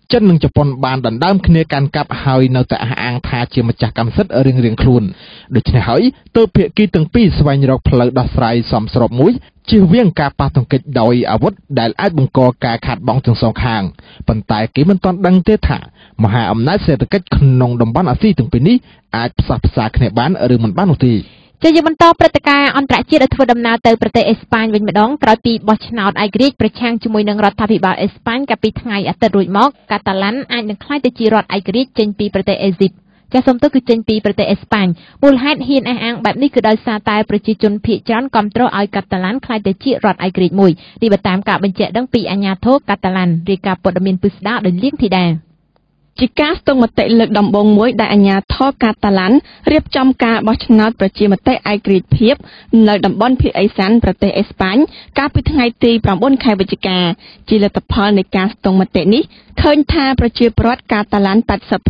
ចិននិងជប៉ុនបានដណ្ដើមគ្នាកាន់កាប់ហើយនៅតែអះអាងថាជាម្ចាស់កម្មសិទ្ធិរៀងៗខ្លួនដូច្នេះហើយទើបភាគីទាំងពីរស្វែងរកផ្លូវដោះស្រាយសមស្របមួយជៀសវាងការប៉ះទង្គិចដោយអាវុធដែលអាចបង្កការខាតបង់ទាំងសងខាងប៉ុន្តែគេមិនទាន់ដឹងទេថាមហាអំណាចសេដ្ឋកិច្ចក្នុងតំបន់អាស៊ីទាំងពីរនេះអាចផ្សះផ្សាគ្នាបានឬមិនបាននោះទេជាបន្តព្រឹត្តិការណ៍អន្តរជាតិធ្វើដំណើរទៅប្រទេសអេស្ប៉ាញវិញម្ដងក្រោយពីបោះឆ្នោតឯករាជ្យប្រឆាំងជាមួយនឹងរដ្ឋាភិបាលអេស្ប៉ាញកាលពីថ្ងៃអាទិត្យរួចមកកាតាឡាន់អាចនឹងក្លាយទៅជារដ្ឋឯករាជ្យចេញពីប្រទេសអេស៊ីបចាសសូមទោសគឺចេញពីប្រទេសអេស្ប៉ាញមូលហេតុហ៊ានអះអាងបែបនេះគឺដោយសារតែប្រជាជនភាគច្រើនគាំទ្រឲ្យកាតាឡាន់ក្លាយទៅជារដ្ឋឯករាជ្យមួយនេះបើតាមការបញ្ជាក់ដឹងពីអាជ្ញាធរកាតាឡាន់រាយការណ៍ព័ត៌មានពិស្ដារដោយលៀងធីតាជាការស្ទង់មតិលើកដំបូងមួយដែលអាជ្ញាធរកាតាឡាន់រៀបចំការបោះឆ្នោតប្រជាមតិឯករាជ្យភាពនៅតំបន់ភាគអេសានប្រទេសអេស្ប៉ាញកាលពីថ្ងៃទី9ខែវិច្ឆិកាជាលទ្ធផលនៃការស្ទង់មតិនេះឃើញថាប្រជាពលរដ្ឋកាតាឡាន់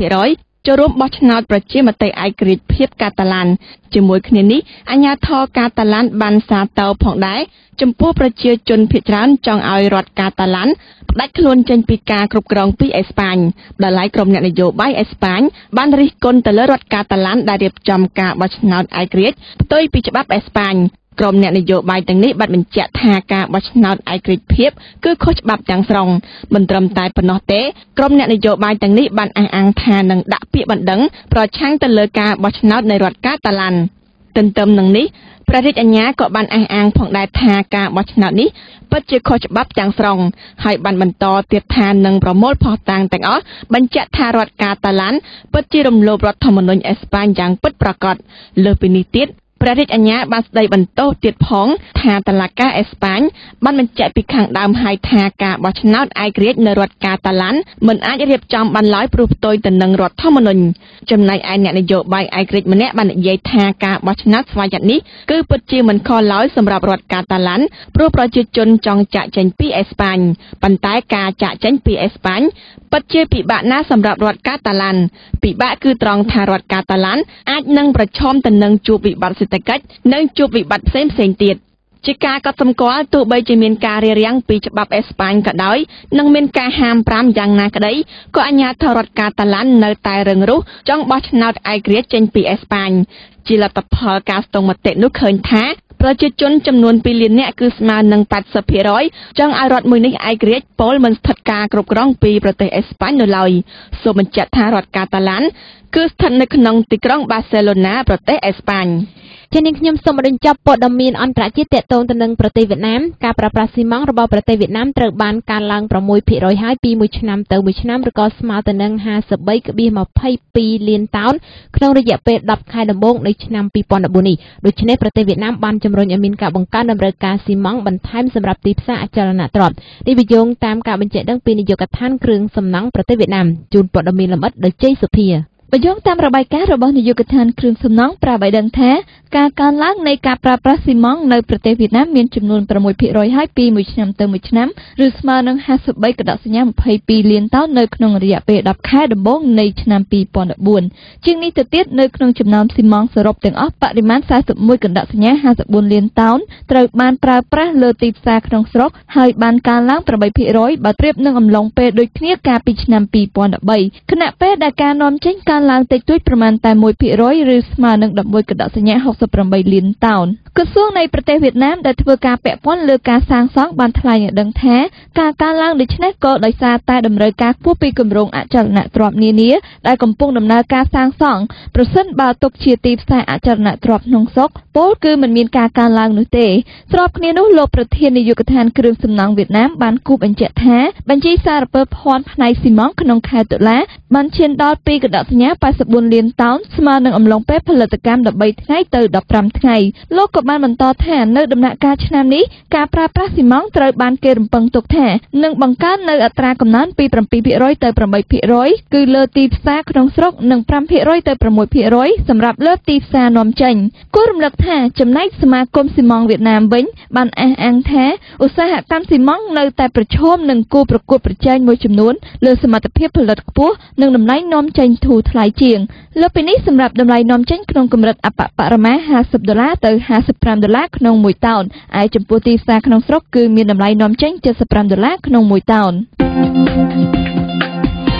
80% ចូលរួមបោះឆ្នោតប្រជាមតិឯករាជ្យភាពកាតាឡាន់ជាមួយគ្នានេះអាជ្ញាធរកាតាឡាន់បានសាទរផងដែរចំពោះប្រជាជនភាគច្រើនចង់ឲ្យរដ្ឋកាតាឡាន់ផ្ដាច់ខ្លួនចេញពីការគ្រប់គ្រងពីអេស្ប៉ាញដោយឡែកក្រុមអ្នកនយោបាយអេស្ប៉ាញបានរិះគន់ទៅលើរដ្ឋកាតាឡាន់ដែលរៀបចំការបោះឆ្នោតឯករាជ្យផ្ទុយពីច្បាប់អេស្ប៉ាញក្រុមអ្នកនយោបាយទាំងនេះបានបញ្ជាក់ថាការបោះឆ្នោតឯករាជ្យភាពគឺខុសច្បាប់ទាំងស្រុងមិនត្រឹមតែប៉ុណ្ណោះទេក្រុមអ្នកនយោបាយទាំងនេះបានអះអាងថានឹងដាក់ពាក្យបណ្ដឹងប្រឆាំងទៅលើការបោះឆ្នោតនៃរដ្ឋកាតាឡាន់ទន្ទឹមនឹងនេះព្រះរាជអាជ្ញាក៏បានអះអាងផងដែរថាការបោះឆ្នោតនេះពិតជាខុសច្បាប់ទាំងស្រុងហើយបានបន្តទៀតថានឹងប្រមូលភស្តុតាងទាំងអស់បញ្ជាក់ថារដ្ឋកាតាឡាន់ពិតជារំលោភរដ្ឋធម្មនុញ្ញអេស្ប៉ាញយ៉ាងពិតប្រាកដលើសពីនេះទៀតព្រះរាជអាជ្ញាបានស្ដីបន្ទោសទៀតផងថាតុលាការអេស្ប៉ាញបានបញ្ជាក់ពីខាងដើមហើយថាការបោះឆ្នោតឯករាជ្យនៅរដ្ឋកាតាឡាន់មិនអាចរៀបចំបានឡើយព្រោះផ្ទុយទៅនឹងរដ្ឋធម្មនុញ្ញចំណែកឯអ្នកនយោបាយឯករាជ្យម្នាក់បាននិយាយថាការបោះឆ្នោតស្វ័យយ័តនេះគឺពិតជាមិនខុសឡើយសម្រាប់រដ្ឋកាតាឡាន់ព្រោះប្រជាជនចង់ចាកចេញពីអេស្ប៉ាញប៉ុន្តែការចាកចេញពីអេស្ប៉ាញពិតជាពិបាកណាស់សម្រាប់រដ្ឋកាតាឡាន់ពិបាកគឺត្រង់ថារដ្ឋកាតាឡាន់អាចនឹងប្រឈមទៅនឹងជួបវិបត្តិសេដ្ឋកិច្ចនិងជួបវិបត្តិផ្សេងៗទៀតជាការកត់សម្គាល់ទោះបីជាមានការរារាំងពីច្បាប់អេស្ប៉ាញក៏ដោយនិងមានការហាម5យ៉ាងណាក្តីក៏អាជ្ញាធររដ្ឋកាតាឡាន់នៅតែរឹងរូសចង់បោះឆ្នោតឯករាជ្យចេញពីអេស្ប៉ាញជាលទ្ធផលការស្ទង់មតិនោះឃើញថាប្រជាជនចំនួន2លាននាក់គឺស្មើនឹង 80% ចង់ឲ្យរដ្ឋមួយនេះឯករាជ្យពលមិនស្ថិតការគ្រប់គ្រងពីប្រទេសអេស្ប៉ាញនៅឡើយសូមបញ្ជាក់ថារដ្ឋកាតាឡាន់គឺស្ថិតនៅក្នុងទីក្រុងបាសេឡូណាប្រទេសអេស្ប៉ាញជានាងខ្ញុំសូមបញ្ចប់ព័ត៌មានអន្តរជាតិទាក់ទងទៅនឹងប្រទេសវៀតណាមការប្រើប្រាស់ស៊ីម៉ង់របស់ប្រទេសវៀតណាមត្រូវបានកើនឡើង 6% ហើយពីមួយឆ្នាំទៅមួយឆ្នាំឬក៏ស្មើទៅនឹង 53.22 លានតោនក្នុងរយៈពេល10ខែដំបូងនៃឆ្នាំ2014នេះដូច្នេះប្រទេសវៀតណាមបានជំរុញឲ្យមានការបង្កើនតម្រូវការស៊ីម៉ង់បន្ថែមសម្រាប់ទីផ្សារអចលនទ្រព្យនេះវាយោងតាមការបញ្ជាក់ដឹងពីនាយកដ្ឋានគ្រឿងសំណង់ប្រទេសវៀតណាមជូនព័ត៌មានលម្អិតដោយជ័យសុភាបញ្យោងតាមរបាយការណ៍របស់នាយកដ្ឋានគ្រឿងសំណង់ប្រាប់ឲ្យដឹងថាការកើនឡើងនៃការប្រើប្រាស់ស៊ីម៉ង់នៅប្រទេសវៀតណាមមានចំនួន 6% ហើយពីមួយឆ្នាំទៅមួយឆ្នាំឬស្មើនឹង 53.22 លានតោននៅក្នុងរយៈពេល10ខែដំបូងនៃឆ្នាំ2014ជាងនេះទៅទៀតនៅក្នុងចំណោមស៊ីម៉ង់សរុបទាំងអស់បរិមាណ 41.54 លានតោនត្រូវបានប្រើប្រាស់លើទីផ្សារក្នុងស្រុកហើយបានកើនឡើង 8% បើប្រៀបនឹងអំឡុងពេលដូចគ្នាកាលពីឆ្នាំ2013ខណៈពេលដែលការនាំចេញកើនឡើងតិចតួចប្រមាណតែ 1% ឬស្មើនឹង 11.68 លានតោនក្រសួងនៃប្រទេសវៀតណាមដែលធ្វើការពាក់ព័ន្ធលើការសាងសង់បានថ្លែងឲ្យដឹងថាការកើនឡើងដូចនេះក៏ដោយសារតែតម្រូវការខ្ពស់ពីគម្រោងអចលនទ្រព្យនានាដែលកំពុងដំណើរការសាងសង់ប្រសិនបើទុកជាទីផ្សារអចលនទ្រព្យក្នុងស្រុកពលគឺមិនមានការកើនឡើងនោះទេស្របគ្នានោះលោកប្រធាននាយកដ្ឋានគ្រឿងសំណង់វៀតណាមបានគូបញ្ជាក់ថាបញ្ជីសារពើភ័ណ្ឌផ្នែកស៊ីម៉ង់ក្នុងខែតុលាបានឈានដល់ 2.84 លានតោនស្មើនឹងអំឡុងពេលផលិតកម្ម13ថ្ងៃទៅ15ថ្ងៃលោកក៏បានបន្តថានៅដំណាក់កាលឆ្នាំនេះការប្រើប្រាស់ស៊ីម៉ង់ត្រូវបានគេរំពឹងទុកថានឹងបង្កើននៅអត្រាកំណើនពី 7% ទៅ 8% គឺលើទីផ្សារក្នុងស្រុកនិង 5% ទៅ 6% សម្រាប់លើទីផ្សារនាំចេញគួររំលឹកថាចំណែកសមាគមស៊ីម៉ង់វៀតណាមវិញបានអះអាងថាឧស្សាហកម្មស៊ីម៉ង់នៅតែប្រឈមនឹងគូប្រកួតប្រជែងមួយចំនួនលើសមត្ថភាពផលិតខ្ពស់និងតម្លៃនាំចេញធូរថ្លៃជាងលើពីនេះសម្រាប់តម្លៃនាំចេញក្នុងកម្រិតអបបរមា$50ទៅ$55ក្នុង1តោនឯចំពោះទីផ្សារក្នុងស្រុកគឺមានតម្លៃនាំចេញ$75ក្នុង1តោន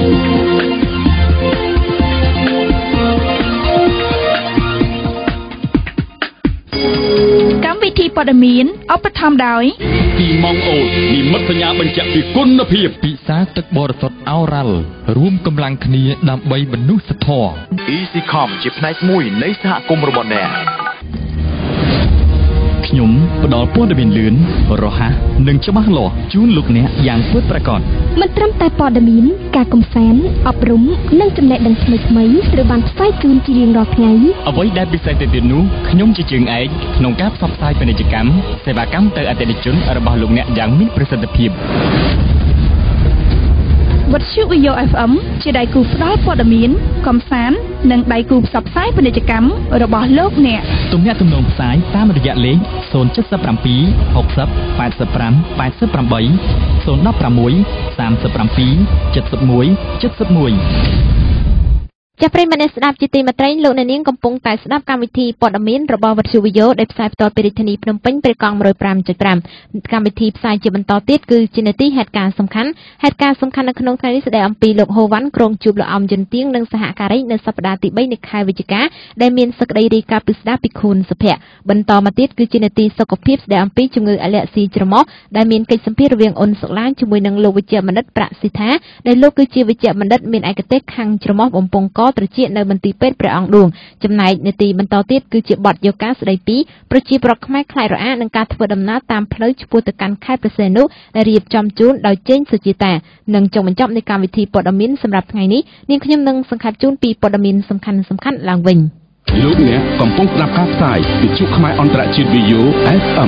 วิธีปอดมีนเอาไปทำได้ពីម៉ងអូតនិមិត្តសញ្ញាបញ្ជាក់ពីគុណភាពពិសាទឹកបរិសុទ្ធអូរ៉ាល់រួមកម្លាំងគ្នាដើម្បីមនុស្សធម៌ EasyCom ជាផ្នែកមួយនៃសហគមន៍របស់អ្នកខ្ញុំផ្ដល់ព័ត៌មានលឿនរហ័សនិងច្បាស់លាស់ជូនលោកអ្នកយ៉ាងពិតប្រាកដមិនត្រឹមតែព័ត៌មានការកំសាន្តអប់រំនិងចំណេះដឹងថ្មីៗត្រូវបានផ្សាយជូនជារៀងរាល់ថ្ងៃអ្វីដែលពិសេសទៅទៀតនោះខ្ញុំជាជើងឯកក្នុងការផ្សព្វផ្សាយពាណិជ្ជកម្មសេវាកម្មទៅអតិថិជនរបស់លោកអ្នកយ៉ាងមានប្រសិទ្ធភាពវិទ្យុវិទ្យុ FM ជាដៃគូផ្ដល់ព័ត៌មានកំសាន្តនិងដៃគូផ្សព្វផ្សាយពាណិជ្ជកម្មរបស់លោកអ្នកទំនាក់ទំនងផ្សាយតាមរយៈលេខ077 60 85 88 016 37 71 ចាប់ប្រិយមិត្តស្ដាប់ជាទីមេត្រីលោកអ្នកនាងកំពុងតែស្ដាប់កម្មវិធីព័ត៌មានរបស់វិទ្យុវិទ្យុដែលផ្សាយផ្ទាល់ពីរាជធានីភ្នំពេញព្រះកង់ 105.5 កម្មវិធីផ្សាយជាបន្តទៀតគឺជានាទីហេតុការណ៍សំខាន់នៅក្នុងថ្ងៃនេះស្ដីអំពីលោកហូវ៉ាន់ក្រុងជួបលោកអំយុនទៀងនិងសហការីនៅសប្តាហ៍ទី3នៃខែវិច្ឆិកាដែលមានសេចក្តីរាយការណ៍ពីស្ដាប់ពីខួនសុភ័ក្របន្តមកទៀតគឺជានាទីសុខភាពស្ដីអំពីជំងឺអាឡែស៊ីច្រមុះដែលមានកិច្ចសម្ភាររវាងអ៊ុនសុកឡានជាមួយនឹងលោកវិជ្ជបណ្ឌិតប្រាក់ស៊ីថាដែលលោកគឺជាវិជ្ជបណ្ឌិតមានឯកទេសខាងច្រមុះបំពង់កត្រជានៅមន្ទីរពេទ្យព្រះអង្គឌួងចំណែកនាទីបន្តទៀតគឺជាបទយកការស្ដីពីប្រជាប្រដ្ឋខ្មែរខ្លាចរអានឹងការធ្វើដំណើរតាមផ្លូវឆ្ពោះទៅកាន់ខេត្តព្រះសីហនុដែលរៀបចំជូនដោយជេងសុជាតានិងចុងបញ្ចប់នៃកម្មវិធីព័ត៌មានសម្រាប់ថ្ងៃនេះនាងខ្ញុំនឹងសង្ខេបជូនពីព័ត៌មានសំខាន់ៗឡើងវិញលោកអ្នកកំពុងស្ដាប់ការផ្សាយវិទ្យុខ្មែរអន្តរជាតិ VO FM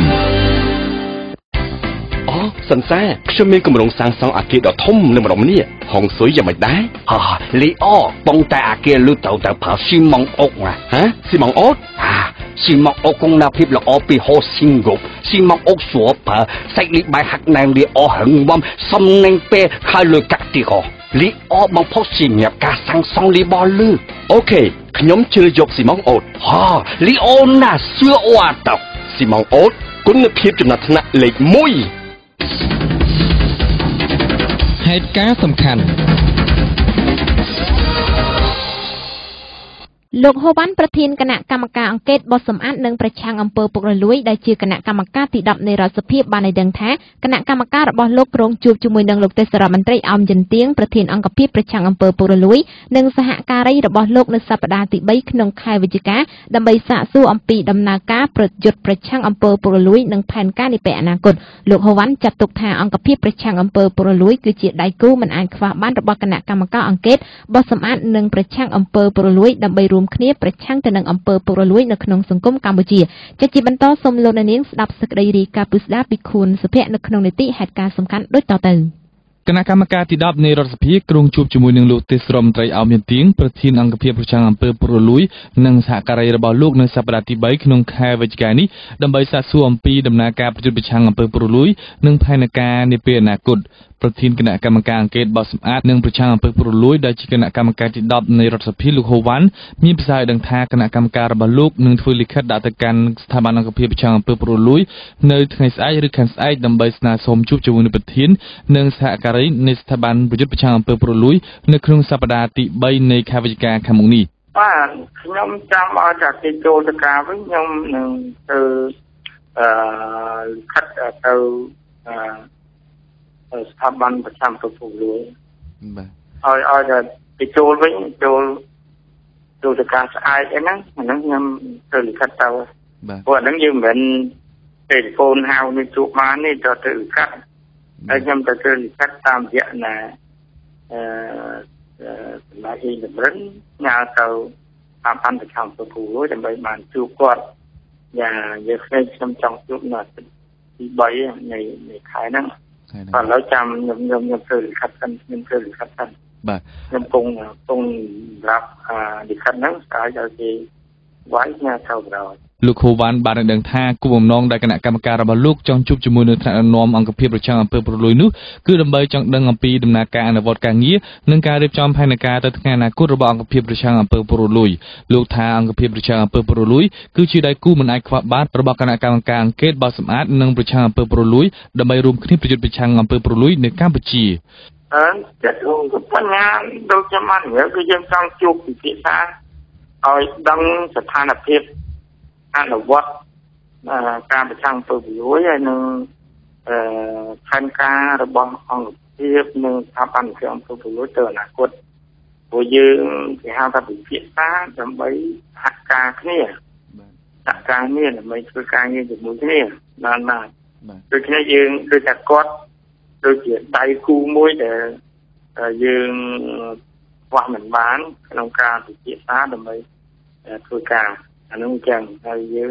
សន្សាខ្ញុំមានកម្រងសាងសង់អគារដ៏ធំនៅម្ដុំនេះហងស៊ុយយ៉ាងម៉េចដែរលីអូបងតែអគារលឺទៅប្រើស៊ីម៉ង់អុកណាស៊ីម៉ង់អុកស៊ីម៉ង់អុកគង់នៅភាពល្អពីហូស៊ីងគប់ស៊ីម៉ង់អុកស្រួលប្រើសាច់លីបាយហាក់ណែងលីអូហឹងបំសំនឹងពេលហើយលុយកាក់ទីកលីអូបងផុសសម្រាប់ការសាងសង់លីបលឺអូខេខ្ញុំជឿយកស៊ីម៉ង់អុកលីអូណាសឿអូអាតស៊ីម៉ង់អុកគុណភាពចំណាត់ថ្នាក់លេខ1 ហេតុការណ៍សំខាន់លោកហូវ៉ាន់ប្រធានគណៈកម្មការអង្កេតបោះសម្អាតនិងប្រឆាំងអំពើពុករលួយដែលជាគណៈកម្មការទី10នៃរដ្ឋសភាបានឲ្យដឹងថាគណៈកម្មការរបស់លោកក្រុងជួបជាមួយនឹងលោកទេសរដ្ឋមន្ត្រីអំយុនទៀងប្រធានអង្គភិបប្រឆាំងអំពើពុករលួយនិងសហការីរបស់លោកនៅសប្តាហ៍ទី3ក្នុងខែវិច្ឆិកាដើម្បីសាកសួរអំពីដំណើរការប្រយុទ្ធប្រឆាំងអំពើពុករលួយនិងផែនការនាពេលអនាគតលោកហូវ៉ាន់ចាត់ទុកថាអង្គភិបប្រឆាំងអំពើពុករលួយគឺជាដៃគូមិនអាចខ្វះបានរបស់គណៈកម្មការអង្កេតបោះសម្អាតនិងប្រឆាំងអំពើពុករលួយដើម្បីរួមគ្នាប្រឆាំងទៅនឹងអំពើពុករលួយនៅក្នុងសង្គមកម្ពុជាជាបន្តសូមលោកអ្នកនាងស្ដាប់សេចក្តីរាយការណ៍ពីស្ដាប់ពីខួនសុភ័ក្រនៅក្នុងនីតិហេតុការណ៍សំខាន់ដូចតទៅគណៈកម្មការទី10នៃរដ្ឋសភាក្រុងជួបជាមួយនឹងលោកទេសរដ្ឋមន្ត្រីអមមានទៀងប្រធានអង្គភិបប្រឆាំងអំពើពុករលួយនិងសហការីរបស់លោកនៅសប្តាហ៍ទី3ក្នុងខែវិច្ឆិកានេះដើម្បីសាកសួរអំពីដំណើរការប្រយុទ្ធប្រឆាំងអំពើពុករលួយនិងផែនការនាពេលអនាគតប្រធានគណៈកម្មការអង្កេតបោះសម្អាតនិងប្រឆាំងអំពើពុករលួយដែលជាគណៈកម្មការទី10នៃរដ្ឋសភាលោកហូវ៉ាន់មានប្រសាសន៍ឲ្យដឹងថាគណៈកម្មការរបស់លោកនឹងធ្វើលិខិតដាក់ទៅកាន់ស្ថាប័នអង្គភិបប្រឆាំងអំពើពុករលួយនៅថ្ងៃស្អែកឬខាងស្អែកដើម្បីស្នើសុំជួបជាមួយនឹងប្រធាននិងសហការីនៃស្ថាប័នប្រយុទ្ធប្រឆាំងអំពើពុករលួយនៅក្នុងសប្តាហ៍ទី3នៃខែវិច្ឆិកាខាងមុខនេះបាទខ្ញុំចាំឲ្យតែគេចូលទៅការវិញខ្ញុំនឹងទៅខិតទៅស្ថាប័នប្រចាំប្រពុលួយបាទឲ្យតែគេចូលវិញចូលទៅការស្អែកអីហ្នឹងខ្ញុំទៅលិខិតទៅព្រោះហ្នឹងយើងមិនមែនទេហ្វូនហៅនេះជួបបាននេះទៅលិខិតហើយខ្ញុំទៅលិខិតតាមរយៈណាសម្រាប់អ៊ីចម្រិនញ៉ាទៅតាមអន្តរកម្មប្រពុលួយដើម្បីបានជួបគាត់យ៉ាងយើងខ្ញុំចង់ជួបនៅទី3នៃខែហ្នឹងឥឡូវចាំខ្ញុំធ្វើលិខិតសិនខ្ញុំធ្វើលិខិតសិនបាទខ្ញុំគង់សម្រាប់លិខិតហ្នឹងស្អាតឲ្យគេវាយញ៉ាទៅបដលោកហូវ៉ាន់បានដឹងថាគោលបំណងដែលគណៈកម្មការរបស់លោកចង់ជួបជាមួយនឹងថ្នាក់ដឹកនាំអង្គភិបប្រឆាំងអំពើពុករលួយនោះគឺដើម្បីចង់ដឹងអំពីដំណើរការអនុវត្តការងារនិងការរៀបចំផែនការទៅថ្ងៃអនាគតរបស់អង្គភិបប្រឆាំងអំពើពុករលួយលោកថាអង្គភិបប្រឆាំងអំពើពុករលួយគឺជាដៃគូមិនអាចខ្វះបានរបស់គណៈកម្មការអង្កេតបោះសម្អាតនិងប្រឆាំងអំពើពុករលួយដើម្បីរួមគ្នាប្រយុទ្ធប្រឆាំងអំពើពុករលួយនៅកម្ពុជាចិត្តគឺបញ្ហាដូចខ្ញុំបាននិយាយគឺយើងចង់ជួបពិភាក្សាឲ្យដឹងស្ថានភាពអនុវត្តការប្រឆាំងអំពើពុករលួយហើយនឹងផែនការរបស់អង្គភាពនិងស្ថាប័នអំពើពុករលួយទៅអនាគតព្រោះយើងគេហៅថាពិភាក្សាដើម្បីសហការគ្នាដើម្បីធ្វើការងារជាមួយគ្នាបានដូចគ្នាយើងដូចតែគាត់ដូចជាដៃគូមួយដែលយើងខ្វះមិនបានក្នុងការពិភាក្សាដើម្បីធ្វើការអានោះអញ្ចឹងហើយយើង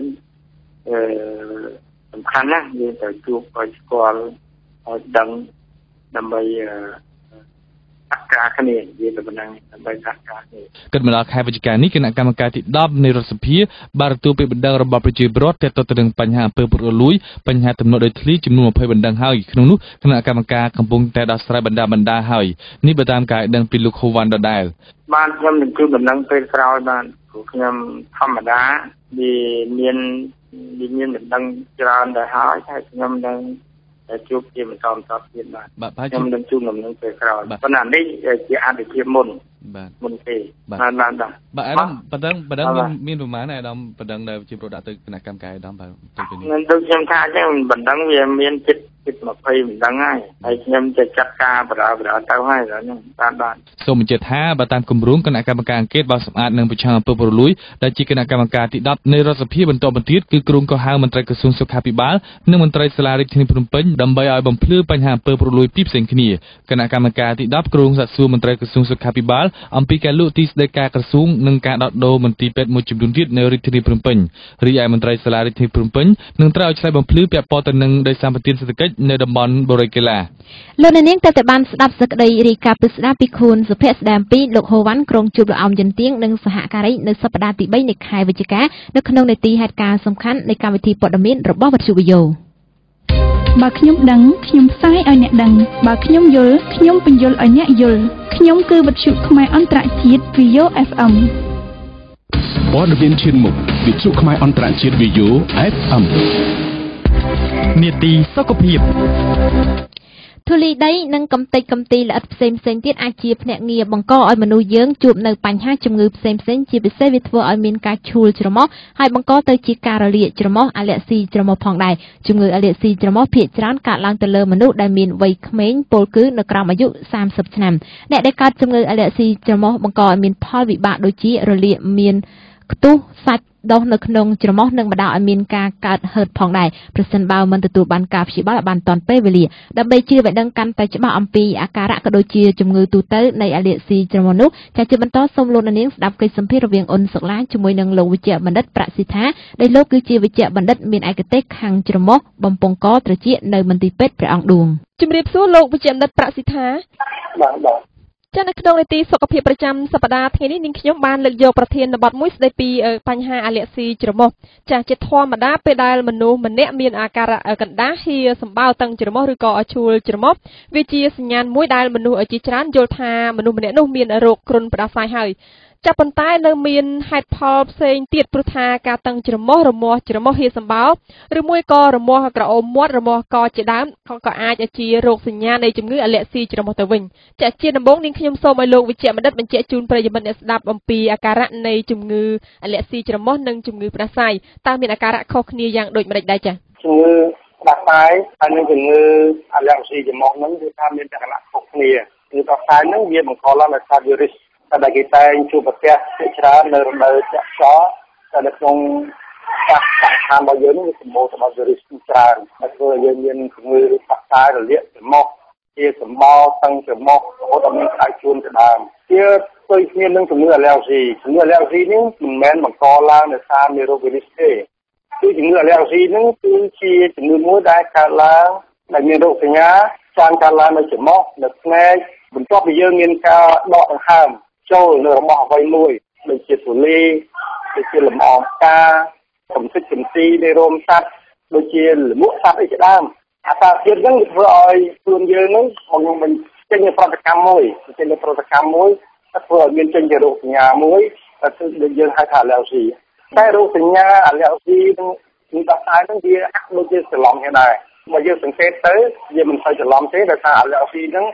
សំខាន់ណាស់យើងត្រូវជួបឲ្យស្គាល់ឲ្យដឹងដើម្បីសហការគ្នានិយាយទៅប៉ុណ្ណឹងដើម្បីសហការគ្នាគិតមកដល់ខែវិច្ឆិកានេះគណៈកម្មការទី10នៃរដ្ឋសភាបានទទួលពាក្យបណ្ដឹងរបស់ប្រជាពលរដ្ឋទាក់ទងទៅនឹងបញ្ហាអំពើពុករលួយបញ្ហាទំនាស់ដីធ្លីចំនួន20បណ្ដឹងហើយក្នុងនោះគណៈកម្មការកំពុងតែដោះស្រាយបណ្ដាហើយនេះបើតាមការដឹងពីលោកខូវ៉ាន់ដដែលបានខ្ញុំនឹងជួយបណ្ដឹងពេលក្រោយបានព្រោះខ្ញុំធម្មតាវាមានបណ្ដឹងច្រើនដែរហើយខ្ញុំនឹងជួបជាបន្តទៀតបាទខ្ញុំនឹងជួបដំណឹងពេលក្រោយប៉ុន្តែនេះជាអតិថិជនមុនទេបានបាទអាដាមបណ្ដឹងមានប្រមាណអាដាមបណ្ដឹងដែលជាប្រដាក់ទៅគណៈកម្មការអាដាមបាទទៅពីនេះដូចខ្ញុំថាអញ្ចឹងបណ្ដឹងវាមានចិត្ត20បណ្ដឹងហើយខ្ញុំจะចាត់ការបរាទៅហើយហ្នឹងបានសូមបញ្ជាក់ថាបើតាមគម្រោងគណៈកម្មការអង្កេតបោះសម្អាតនិងប្រឆាំងអំពើពុករលួយដែលជាគណៈកម្មការទី10នៃរដ្ឋសភាបន្តបន្ទាបគឺគ្រោងក៏ហៅមន្ត្រីក្រសួងសុខាភិបាលនិងមន្ត្រីសាលារាជធានីភ្នំពេញដើម្បីឲ្យបំភ្លឺបញ្ហាអំពើពុករលួយពីផ្សេងគ្នាគណៈកម្មការទី10គ្រោងសាកសួរមន្ត្រីក្រសួងសុខាភិបាលអំពីការលក់ទីស្តីការក្រសួងនិងការដោះដូរមន្ទីរពេទ្យមួយចំនួនទៀតនៅរាជធានីភ្នំពេញរីឯមន្ត្រីសាលារាជធានីភ្នំពេញនឹងត្រូវឲ្យឆ្លើយបំភ្លឺពាក់ព័ន្ធទៅនឹងដីសម្បត្តិសេដ្ឋកិច្ចនៅតំបន់បូរីកេឡាលោកនាងតែបានស្ដាប់សេចក្តីរាយការណ៍ពិស្ដាពីខួនសុភ័ក្រស្ដាមពីលោកហូវ៉ាន់ក្រុងជួបលោកអោមយិនទៀងនិងសហការីនៅសប្តាហ៍ទី3នៃខែវិច្ឆិកានៅក្នុងនីតិហេតុការណ៍សំខាន់នៃកម្មវិធីព័ត៌មានរបស់វិទ្យុវីយ៉ូបើខ្ញុំដឹងខ្ញុំផ្សាយឲ្យអ្នកដឹងបើខ្ញុំយល់ខ្ញុំបញ្យល់ឲ្យអ្នកយល់ខ្ញុំគឺវិទ្យុខ្មែរអន្តរជាតិ VO FM ព័ត៌មានឈានមុខវិទ្យុខ្មែរអន្តរជាតិ VO FM នីតិសុខភាពធូលីដីនិងកំទេចកំទីល្អិតផ្សេងទៀតអាចជាភ្នាក់ងារបង្កឲ្យមនុស្សយើងជួបនៅបញ្ហាជំងឺផ្សេងជាពិសេសវាធ្វើឲ្យមានការឈួលច្រមុះហើយបង្កទៅជាការរលាកច្រមុះអាឡែស៊ីច្រមុះផងដែរជំងឺអាឡែស៊ីច្រមុះភាគច្រើនកើតឡើងទៅលើមនុស្សដែលមានវ័យក្មេងពលគឺនៅក្រោមអាយុ30ឆ្នាំអ្នកដែលកើតជំងឺអាឡែស៊ីច្រមុះបង្កឲ្យមានផលវិបាកដូចជារលាកមានខ្ទុះសាច់ដុះនៅក្នុងច្រមុះនិងបណ្ដាលឲ្យមានការកើតហឺតផងដែរប្រសិនបើមិនទទួលបានការព្យាបាលបានទាន់ពេលវេលាដើម្បីជឿឲ្យដឹងកាន់តែច្បាស់អំពីអាការៈក៏ដូចជាជំងឺទូទៅនៃអាឡែស៊ីច្រមុះនោះចាជាបន្តសូមលោកនាងស្ដាប់កិច្ចសម្ភាសន៍រវាងអ៊ុនសុកឡាជាមួយនឹងលោកវិជ្ជបណ្ឌិតប្រាក់ស៊ីថាដែលលោកគឺជាវិជ្ជបណ្ឌិតមានឯកទេសខាងច្រមុះបំពង់កត្រចៀកនៅមន្ទីរពេទ្យព្រះអង្គឌួងជំរាបសួរលោកវិជ្ជបណ្ឌិតប្រាក់ស៊ីថាបាទចានៅក្នុងនីតិសុខភាពប្រចាំសប្តាហ៍ថ្ងៃនេះនាងខ្ញុំបានលើកយកប្រធានបទមួយស្ដីពីបញ្ហាអាឡែស៊ីច្រមុះចាជាធម្មតាពេលដែលមនុស្សម្នាក់មានអាការៈកណ្ដាស់ហៀសម្បោរតឹងច្រមុះឬក៏ឈួលច្រមុះវាជាសញ្ញាណមួយដែលមនុស្សជាច្រើនយល់ថាមនុស្សម្នាក់នោះមានរោគគ្រុនផ្ដាសាយហើយចាប់ប៉ុន្តែនៅមានហេតុផលផ្សេងទៀតព្រោះថាការតឹងច្រមុះរមាស់ច្រមុះហៀសម្បោរឬមួយក៏រមាស់ក្រអូមមាត់រមាស់កជាដើមក៏អាចជារោគសញ្ញានៃជំងឺអាឡែស៊ីច្រមុះទៅវិញចាជាដំបូងនាងខ្ញុំសូមឲ្យលោកវិជ្ជបណ្ឌិតបញ្ជាក់ជូនប្រិយមិត្តអ្នកស្ដាប់អំពីអាការៈនៃជំងឺអាឡែស៊ីច្រមុះនិងជំងឺផ្ដាសាយតើមានអាការៈខុសគ្នាយ៉ាងដូចម្តេចដែរចាជំងឺផ្ដាសាយហើយនិងជំងឺអាឡែស៊ីច្រមុះហ្នឹងគឺថាមានលក្ខណៈខុសគ្នាគឺផ្ដាសាយហ្នឹងវាបង្កឡើងដោយសារវីរុសតែគេតែងជួបប្រទះជាច្រើននៅរដូវចាក់ចោលតែនៅក្នុងកាសឋានរបស់យើងនេះសម្បូរទៅដោយវីរុសច្រើនហើយធ្វើឲ្យយើងមានជំងឺផ្ដាសាយរលាកច្រមុះជាសម្បោរតឹងច្រមុះរហូតដល់មានក្តៅជួនទៅដើមជាផ្ទុយគ្នានឹងជំងឺអាឡែស៊ីនេះមិនមែនបង្កឡើងដោយសារមេរោគវីរុសទេគឺជំងឺអាឡែស៊ីហ្នឹងគឺជាជំងឺមួយដែលកើតឡើងដែលមានរោគសញ្ញាចាំកើតឡើងនៅច្រមុះនៅភ្នែកបន្ទាប់ពីយើងមានការដកដង្ហើមចូលនៅរបស់អ្វីមួយដូចជាទូលីដូចជាលំអងផ្កាកំសិចកំទីនៃរោមសត្វដូចជាលមួកសត្វអីជាដើមអាសារជាតិហ្នឹងវាធ្វើឲ្យខ្លួនយើងហ្នឹងมันចេញនៅប្រតិកម្មមួយធ្វើឲ្យមានចេញជារោគសញ្ញាមួយដែលយើងហៅថាអាឡែស៊ីតែរោគសញ្ញាអាឡែស៊ីនឹងដោះស្រាយហ្នឹងវាហាក់ដូចជាច្រឡំគ្នាដែរបើយើងសង្កេតទៅវាមិនសូវច្រឡំទេដោយសារអាឡែស៊ីហ្នឹង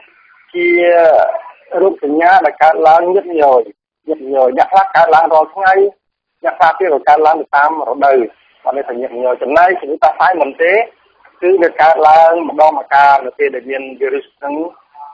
chia rút từ nhà là cá lớn nhất rồi nhắc lá cá lớn rồi ngay nhắc lá kia rồi cá lớn được tam rồi đời và đây thành nhận rồi trong này thì chúng ta phải mình thế cứ việc cá lớn mà đo mà cá là kia để viên virus nắng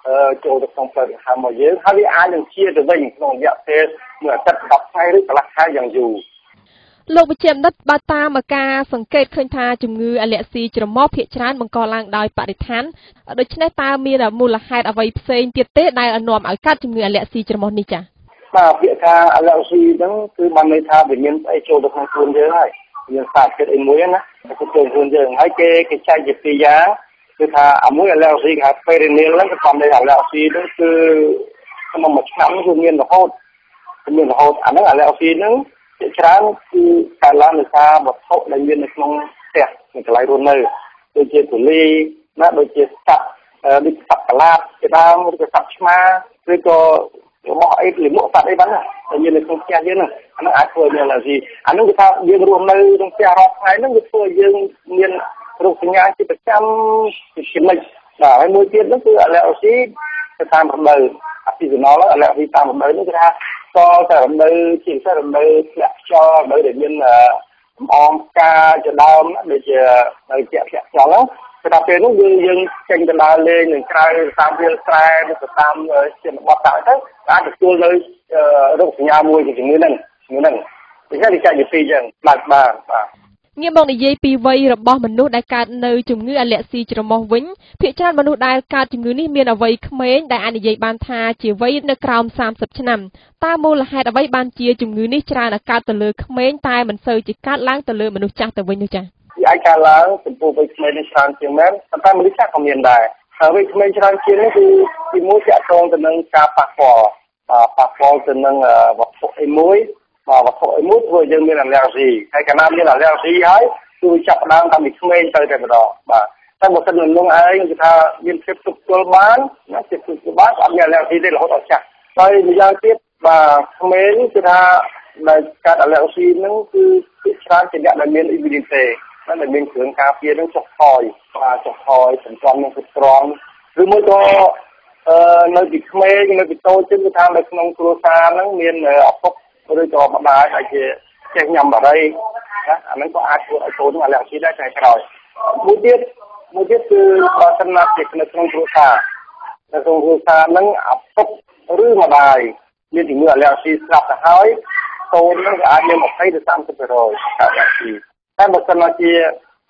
chỗ được trong phần hàm mồi dưới hai ai đang chia từ mình còn dạng thế mà chất độc hay rất là hay dạng dù លោកវិជ្ជាបណ្ឌិតបាតាមកការសង្កេតឃើញថាជំងឺអាឡែស៊ីច្រមុះភាគច្រើនបង្កឡើងដោយបរិស្ថានដូច្នេះតើមានមូលហេតុអ្វីផ្សេងទៀតទេដែលនាំឲ្យកើតជំងឺអាឡែស៊ីច្រមុះនេះចា៎បាទពាក្យថាអាឡែស៊ីហ្នឹងគឺបានន័យថាវាមានអីចូលទៅក្នុងខ្លួនយើងហើយមានសារធាតុអីមួយណាទៅចូលខ្លួនយើងហើយគេចែកជាពីរយ៉ាងគឺថាអាមួយអាឡែស៊ីគេហៅ perennial ហ្នឹងគឺតាមន័យអាឡែស៊ីហ្នឹងគឺក្នុងមួយឆ្នាំគឺមានរហូតអាហ្នឹងអាឡែស៊ីហ្នឹងជាច្រើនគឺការឡើងនៃការវត្ថុដែលមាននៅក្នុងផ្ទះនៅកន្លែងរស់នៅដូចជាទូលីណាដូចជាសត្វដូចសត្វកលាតជាដើមឬក៏សត្វឆ្មាឬក៏របស់អីលិមុខសត្វអីបានណាដែលមាននៅក្នុងផ្ទះយើងហ្នឹងអាហ្នឹងអាចធ្វើមានអាឡែស៊ីអាហ្នឹងគឺថាយើងរស់នៅក្នុងផ្ទះរាល់ថ្ងៃហ្នឹងវាធ្វើយើងមានរោគសញ្ញាជាប្រចាំជានិច្ចបាទហើយមួយទៀតហ្នឹងគឺអាឡែស៊ីទៅតាមរដូវអាស៊ីសណលអាឡែស៊ីតាមរដូវហ្នឹងគឺថាក៏តែរដូវជាពិសេសរដូវធ្លាក់ខ្យល់រដូវដែលមានអមផ្កាជាដើមដូចជានៅជាធ្លាក់ខ្យល់ហ្នឹងគឺថាពេលនោះយើងចេញទៅដើរលេងនឹងក្រៅតាមវាលស្រែឬក៏តាមជនបទទៅអាចទទួលនៅរោគសញ្ញាមួយជាជំងឺហ្នឹងពីនេះគេចែកជាពីរចឹងបាទងាកមកនិយាយពីវ័យរបស់មនុស្សដែលកើតនៅជំងឺអាឡែស៊ីច្រមុះវិញភាគច្រើនមនុស្សដែលកើតជំងឺនេះមានអវ័យក្មេងដែលអាចនិយាយបានថាជាវ័យនៅក្រោម30ឆ្នាំតើមូលហេតុអ្វីបានជាជំងឺនេះច្រើនកើតទៅលើក្មេងតែមិនសូវជាកើតឡើងទៅលើមនុស្សចាស់ទៅវិញនោះចា៎អាចកើតឡើងចំពោះវ័យក្មេងនេះច្រើនជាងមែនតែមនុស្សចាស់ក៏មានដែរហើយវ័យក្មេងច្រើនជាងនេះគឺទីមួយទាក់ទងទៅនឹងការប៉ះពាល់ទៅនឹងវត្ថុអីមួយវត្ថុអីមួយធ្វើយើងមានអាឡែស៊ីហើយកាលណាមានអាឡែស៊ីហើយគឺចាប់ផ្ដើមតាំងពីក្មេងទៅតែម្ដងបាទតែបើសិននឹងនោះឯងគឺថាមានភាពទប់ទល់បានណាភាពទប់ទល់បានអត់មានអាឡែស៊ីទេរហូតដល់ចាស់ហើយម្យ៉ាងទៀតបាទក្មេងគឺថាដែលកាត់អាឡែស៊ីហ្នឹងគឺច្រើនជាអ្នកដែលមានអ៊ីវីនីទេដែលមានគ្រឿងការពារហ្នឹងចុះថយសន្សំនឹងគ្រប់គ្រាន់ឬមួយក៏នៅពីក្មេងនៅពីតូចគឺថានៅក្នុងគ្រួសារហ្នឹងមានឪពុកឬក៏ម្ដាយអាចជាចេះញ៉ាំបារីណាអាហ្នឹងក៏អាចធ្វើឲ្យកូនអាឡែស៊ីដែរតែក្រោយមួយទៀតគឺបើសិនណាជានៅក្នុងគ្រួសារហ្នឹងឪពុកឬម្ដាយមានជំងឺអាឡែស៊ីស្រាប់ទៅហើយកូនហ្នឹងក៏អាចមាន20ទៅ30%អាឡែស៊ីតែបើសិនណាជា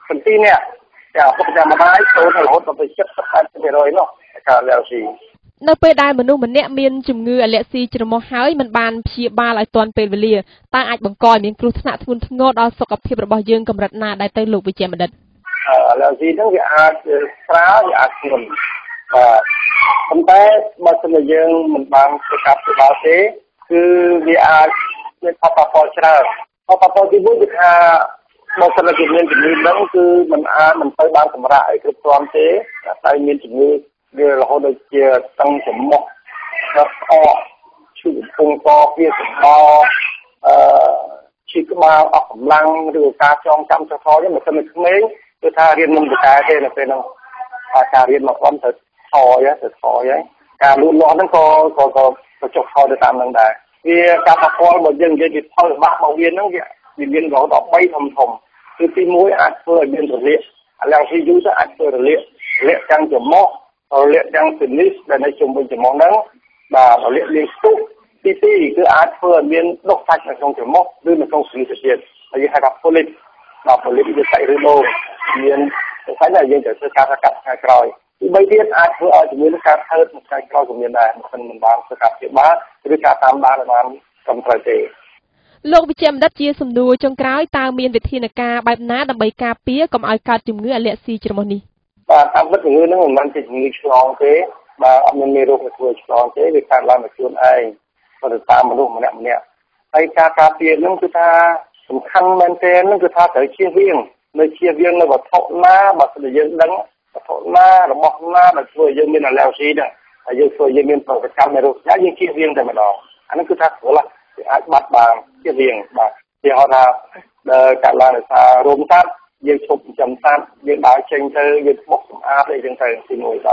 7នាក់តែឪពុកចាំម្ដាយកូនរហូតដល់70-80%នោះអាឡែស៊ីនៅពេលដែលមនុស្សម្នាក់មានជំងឺអាឡែស៊ីច្រមុះហើយមិនបានព្យាបាលឲ្យទាន់ពេលវេលាតើអាចបង្កឲ្យមានគ្រោះថ្នាក់ធ្ងន់ធ្ងរដល់សុខភាពរបស់យើងកម្រិតណាដែរទៅលោកវិជ្ជាបណ្ឌិតអាឡែស៊ីហ្នឹងវាអាចស្រាលវាអាចធ្ងន់ប៉ុន្តែបើសិនជាយើងមិនបានប្រកាសព្យាបាលទេគឺវាអាចមានផលប៉ះពាល់ច្រើនផលប៉ះពាល់ទីមួយគឺថាបើសិនជាមានជំងឺហ្នឹងគឺមិនទៅបានសម្រាប់ឲ្យគ្រប់គ្រាន់ទេតែមានជំងឺវារហូតដល់ជាតឹងច្រមុះស្អកឈឺពងកវាសម្បឈឺក្បាលអស់កម្លាំងឬការចងចាំចោះហ្នឹងមិនសិនក្មេងគឺថារៀនមិនបកែទេនៅពេលហ្នឹងការរៀនមកគាត់ទៅថយហើយការលូតលាស់ហ្នឹងក៏ចុះថយទៅតាមហ្នឹងដែរវាការប៉ះពាល់បើយើងនិយាយពីផលវិបាករបស់វាហ្នឹងវាមានរហូតដល់3ធំគឺទី1អាចធ្វើឲ្យមានរលាកអាឡែស៊ីយូរទៅអាចធ្វើរលាកទាំងច្រមុះរលាកទាំងស៊ីនីសដែលនៅជុំវិញច្រមុះហ្នឹងបាទរលាកលាងស្ទុះទី2គឺអាចធ្វើឲ្យមានដុសសាច់នៅក្នុងច្រមុះឬនៅក្នុងស៊ីនីសទៀតហើយយើងហៅថា polyp វាសាច់ឬដូងមានសាច់ដែលយើងត្រូវធ្វើការកាត់ថ្ងៃក្រោយទី3ទៀតអាចធ្វើឲ្យជំងឺនេះកើតកើតមួយថ្ងៃក្រោយក៏មានដែរមិនបានធ្វើការព្យាបាលឬការតាមដានឲ្យបានត្រឹមត្រូវទេលោកវិជ្ជាបណ្ឌិតជាសំណួរចុងក្រោយតើមានវិធានការបែបណាដើម្បីការពារកុំឲ្យកើតជំងឺអាឡែស៊ីច្រមុះនេះបាទតាមពិតជំងឺហ្នឹងមិនមែនជាជំងឺឆ្លងទេបាទអត់មានមេរោគដែលធ្វើឆ្លងទេវាកើតឡើងដោយខ្លួនឯងទៅតាមមនុស្សម្នាក់ហើយការការពារហ្នឹងគឺថាសំខាន់មែនទែនហ្នឹងគឺថាត្រូវជៀសវាងនៅវត្ថុណាបើសិនជាយើងដឹងវត្ថុណារបស់ណាដែលធ្វើឲ្យយើងមានអាឡែស៊ីហ្នឹងហើយយើងធ្វើឲ្យយើងមានប្រតិកម្មនៃរោគស្នាយើងជៀសវាងតែម្ដងអាហ្នឹងគឺថាព្រោះវាអាចបាត់បានជៀសវាងបាទគេហៅថាកើតឡើងដោយសាររោមសត្វយើងឈប់ចិញ្ចឹមសត្វយើងដើរចេញទៅយើងបុកសម្អាតអីចឹងទៅទី1បាទ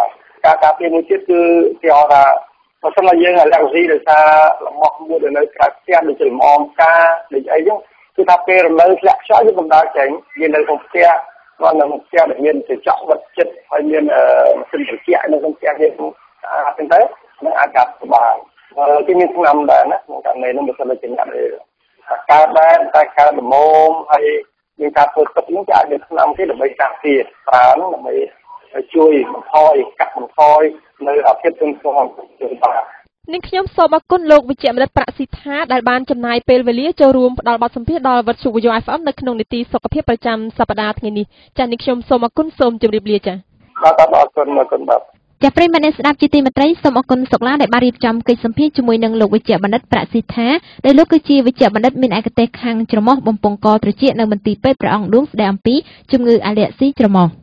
ការការពារមួយទៀតគឺគេហៅថាបើសិនជាយើងអាឡែស៊ីដោយសារលំអស់មួយនៅក្រៅផ្ទះដូចជាលំអងផ្កាដូចអីចឹងគឺថាពេលរំលើធ្លាក់ខ្យល់យើងមិនដល់ចេញយើងនៅក្នុងផ្ទះគាត់នៅក្នុងផ្ទះដែលមានកញ្ចក់បិទជិតហើយមានម៉ាស៊ីនត្រជាក់នៅក្នុងផ្ទះយើងហ្នឹងទៅនឹងអាចកាត់ស្បាយគេមានឆ្នាំដែរណាក្នុងករណីនោះបើសិនជាអ្នកកើតដែរតែកើតល្មមហើយមានការធ្វើទឹកនេះគេអាចមានឆ្នាំគេដើម្បីការពារប្រើហ្នឹងដើម្បីជួយបន្ថយកាត់បន្ថយនៅភាពទន់ភ្លន់របស់នាងខ្ញុំសូមអរគុណលោកវិជ្ជបណ្ឌិតប្រាក់ស៊ីថាដែលបានចំណាយពេលវេលាចូលរួមផ្ដល់បទសម្ភាសន៍ដល់វិទ្យុ FM នៅក្នុងនីតិសុខភាពប្រចាំសប្តាហ៍ថ្ងៃនេះចា៎នាងខ្ញុំសូមអរគុណសូមជម្រាបលាចា៎បាទអរគុណបាទចា៎ប្រិយមិត្តអ្នកស្ដាប់ជាទីមេត្រីសូមអរគុណសុកឡាដែលបានរៀបចំកិច្ចសម្ភាសន៍ជាមួយនឹងលោកវិជ្ជបណ្ឌិតប្រាក់ស៊ីថាដែលលោកគឺជាវិជ្ជបណ្ឌិតមានឯកទេសខាងច្រមុះបំពង់កត្រចៀកនៅមន្ទីរពេទ្យព្រះអង្គឌួងស្ដីអំពីជំងឺអាឡែស៊ីច្រមុះ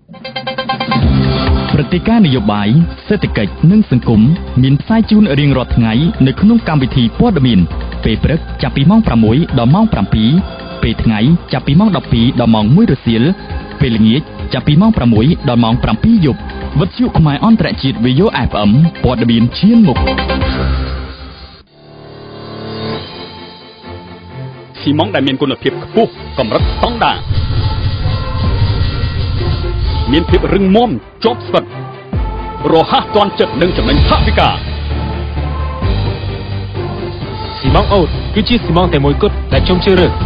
ព្រឹត្តិការណ៍នយោបាយសេដ្ឋកិច្ចនិងសង្គមមានផ្សាយជូនរៀងរាល់ថ្ងៃនៅក្នុងកម្មវិធីព័ត៌មានពេលព្រឹកចាប់ពីម៉ោង 6 ដល់ម៉ោង 7 ពេលថ្ងៃចាប់ពីម៉ោង 12 ដល់ម៉ោង 1 រសៀលពេលល្ងាចចាប់ពីម៉ោង 6 ដល់ម៉ោង 7 យប់វិទ្យុខ្មែរអន្តរជាតិ VO FM ព័ត៌មានឈានមុខស៊ីម៉ងដែលមានគុណភាពខ្ពស់កម្រិតស្តង់ដារមានភាពរឹងមាំជាប់ស្វិតរហ័សទាន់ចិត្តនិងចំណេញថវិកាស៊ីម៉ងអូតគឺជាស៊ីម៉ងតែមួយគត់ដែលខ្ញុំជឿរើស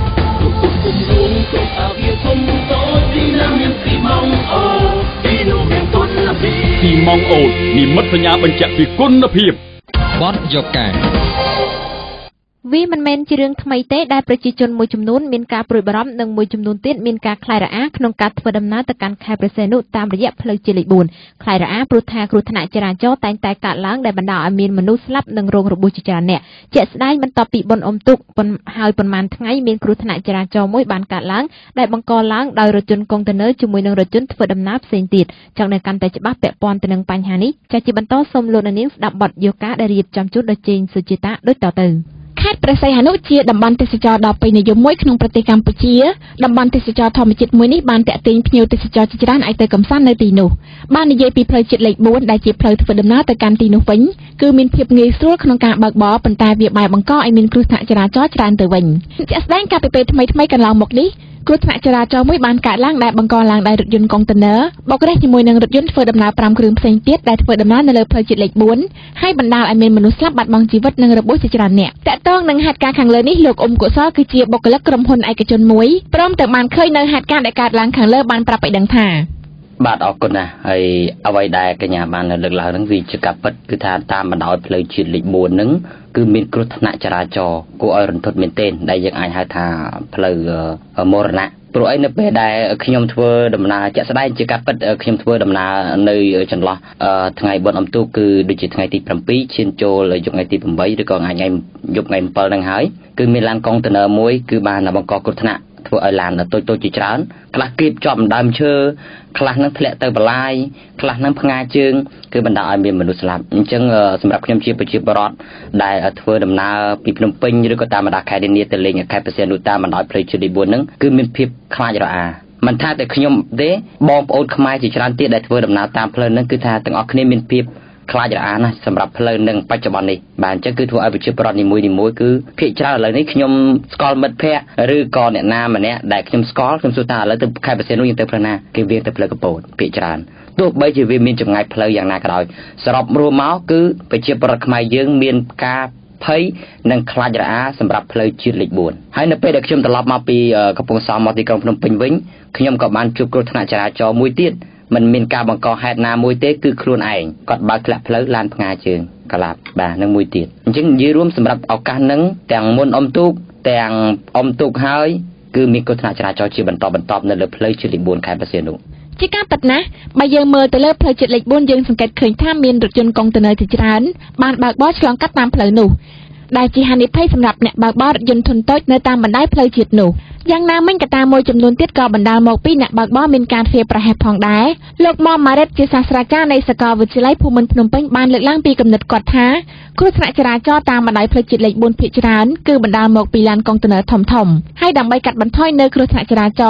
ស៊ីម៉ងអូតនិមិត្តសញ្ញាបញ្ជាក់ពីគុណភាពបទយកការវាមិនមែនជារឿងថ្មីទេដែលប្រជាជនមួយចំនួនមានការព្រួយបារម្ភនិងមួយចំនួនទៀតមានការខ្លាចរអាក្នុងការធ្វើដំណើរទៅកាន់ខេត្តព្រះសីហនុតាមរយៈផ្លូវជាតិលេខ 4 ខ្លាចរអាព្រោះថាគ្រោះថ្នាក់ចរាចរណ៍តែងតែកើតឡើងដែលបណ្ដាលឲ្យមានមនុស្សស្លាប់និងរងរបួសជាច្រើនអ្នកជាក់ស្ដែងបន្ទាប់ពីបុណ្យអុំទូកហើយប៉ុន្មានថ្ងៃមានគ្រោះថ្នាក់ចរាចរណ៍មួយបានកើតឡើងដែលបង្កឡើងដោយរថយន្តកុងតឺន័រជាមួយនឹងរថយន្តធ្វើដំណើរផ្សេងទៀតចង់នៅកាន់តែច្បាស់ពាក់ព័ន្ធទៅនឹងបញ្ហានេះចាជាបន្តសូមលោកនាងស្ដាប់បទយោការដែលរៀបចំជូនដោយជេងសុជាតាដូចតទៅខេត្តព្រះសីហនុជាតំបន់ទេសចរណ៍ដ៏ពេញនិយមមួយក្នុងប្រទេសកម្ពុជាតំបន់ទេសចរណ៍ធម្មជាតិមួយនេះបានទាក់ទាញភ្ញៀវទេសចរជាច្រើនឲ្យទៅកម្សាន្តនៅទីនោះបាននិយាយពីផ្លូវជាតិលេខ 4 ដែលជាផ្លូវធ្វើដំណើរទៅកាន់ទីនោះវិញគឺមានភាពងាយស្រួលក្នុងការបើកបរប៉ុន្តែវាបែបបង្កឲ្យមានគ្រោះថ្នាក់ចរាចរណ៍ច្រើនទៅវិញជាក់ស្ដែងកាលពីពេលថ្មីកន្លងមកនេះគ្រោះថ្នាក់ចរាចរណ៍មួយបានកើតឡើងដែលបង្កឡើងដោយរថយន្តកុងតឺន័របូករ៉េសជាមួយនឹងរថយន្តធ្វើដំណើរ5គ្រឿងផ្សេងទៀតដែលធ្វើដំណើរនៅលើផ្លូវជាតិលេខ 4 ហើយបណ្ដាលឲ្យមានមនុស្សស្លាប់បាត់បង់ជីវិតនិងរបួសជាច្រើនអ្នកតាក់ទងនឹងហេតុការណ៍ខាងលើនេះលោកអ៊ុំកុសលគឺជាបុគ្គលិកក្រុមហ៊ុនឯកជនមួយព្រមទាំងបានឃើញនៅហេតុការណ៍ដែលកើតឡើងខាងលើបានប្រាប់ឲ្យដឹងថាបាទអរគុណណាស់ហើយអ្វីដែលកញ្ញាបានលើកឡើងហ្នឹងវាជាការពិតគឺថាតាមបណ្ដោយផ្លូវជាតិលេខ 4 ហ្នឹងគឺមានគ្រោះថ្នាក់ចរាចរណ៍គួរឲ្យរន្ធត់មែនទែនដែលយើងអាចហៅថាផ្លូវមរណៈព្រោះអីនៅពេលដែលខ្ញុំធ្វើដំណើរជាក់ស្ដែងជាការពិតខ្ញុំធ្វើដំណើរនៅចន្លោះថ្ងៃបុណ្យអុំទូកគឺដូចជាថ្ងៃទី7ឈានចូលយប់ថ្ងៃទី8ឬក៏ថ្ងៃយប់ថ្ងៃ7ហ្នឹងហើយគឺមានឡានកុងតឺន័រមួយគឺបានបង្កគ្រោះថ្នាក់ធ្វើឲ្យឡានតូចជាច្រើនខ្លះគៀបជាប់ដើមឈើខ្លះនឹងធ្លាក់ទៅបន្លាយខ្លះនឹងផ្ងាជើងគឺបណ្ដាលឲ្យមានមនុស្សស្លាប់អញ្ចឹងសម្រាប់ខ្ញុំជាប្រជាពលរដ្ឋដែលធ្វើដំណើរពីភ្នំពេញឬក៏តាមបណ្ដាខេត្តនានាទៅលេងខេត្តព្រះសីហនុតាមបណ្ដោយផ្លូវជាតិលេខ 4 ហ្នឹងគឺមានភាពខ្លាចរអាមិនថាតែខ្ញុំទេបងប្អូនខ្មែរជាច្រើនទៀតដែលធ្វើដំណើរតាមផ្លូវហ្នឹងគឺថាទាំងអស់គ្នាមានភាពខ្លាចរអាណាស់សម្រាប់ផ្លូវនឹងបច្ចុប្បន្ននេះបាទអញ្ចឹងគឺធ្វើឲ្យប្រជាពលរដ្ឋនីមួយគឺភាគច្រើនឥឡូវនេះខ្ញុំស្គាល់មិត្តភ័ក្តិឬក៏អ្នកណាម្នាក់ដែលខ្ញុំស្គាល់ខ្ញុំសួរថាឥឡូវទៅខេត្តព្រះសីហនុយើងទៅផ្លូវណាគេវាងទៅផ្លូវកពតភាគច្រើនទោះបីជាវាមានចម្ងាយផ្លូវយ៉ាងណាក៏ដោយសរុបរួមមកគឺប្រជាពលរដ្ឋខ្មែរយើងមានការភ័យនិងខ្លាចរអាសម្រាប់ផ្លូវជាតិលេខ 4 ហើយនៅពេលដែលខ្ញុំត្រឡប់មកពីកំពង់សោមមកទីក្រុងភ្នំពេញវិញខ្ញុំក៏បានជួបគ្រោះថ្នាក់ចរាចរណ៍មួយទៀតมันមានការបង្កហេតុណាមួយទេគឺខ្លួនឯងគាត់បើកធ្លាក់ផ្លូវឡានផ្ងាជើងកលាប់បាទនឹងមួយទៀតអញ្ចឹងនិយាយរួមសម្រាប់ឱកាសហ្នឹងទាំងមុនអុំទូកទាំងអុំទូកហើយគឺមានគ្រោះថ្នាក់ចរាចរណ៍ជាបន្តនៅលើផ្លូវជាតិលេខ 4 ខេត្តព្រះសីហនុជាការពិតណាស់បើយើងមើលទៅលើផ្លូវជាតិលេខ 4 យើងសង្កេតឃើញថាមានរថយន្តកុងតឺន័រជាច្រើនបានបើកបរឆ្លងកាត់តាមផ្លូវនោះដែលជាហានិភ័យសម្រាប់អ្នកបើកបររថយន្តធុនតូចនៅតាមបណ្ដោយផ្លូវជាតិនោះយ៉ាងណាមិញកត្តាមួយចំនួនទៀតក៏បណ្ដាលមកពីអ្នកបើកបរមានការធ្វេសប្រហែសផងដែរលោកមុំម៉ារិតជាសាស្ត្រាចារ្យនៃសាកលវិទ្យាល័យភូមិន្ទភ្នំពេញបានលើកឡើងពីគំនិតគាត់ថាគ្រោះថ្នាក់ចរាចរណ៍តាមបណ្ដោយផ្លូវជាតិលេខ 4 ភាគច្រើនគឺបណ្ដាលមកពីឡានកុងតឺន័រធំហើយដើម្បីកាត់បន្ថយនៅគ្រោះថ្នាក់ចរាចរណ៍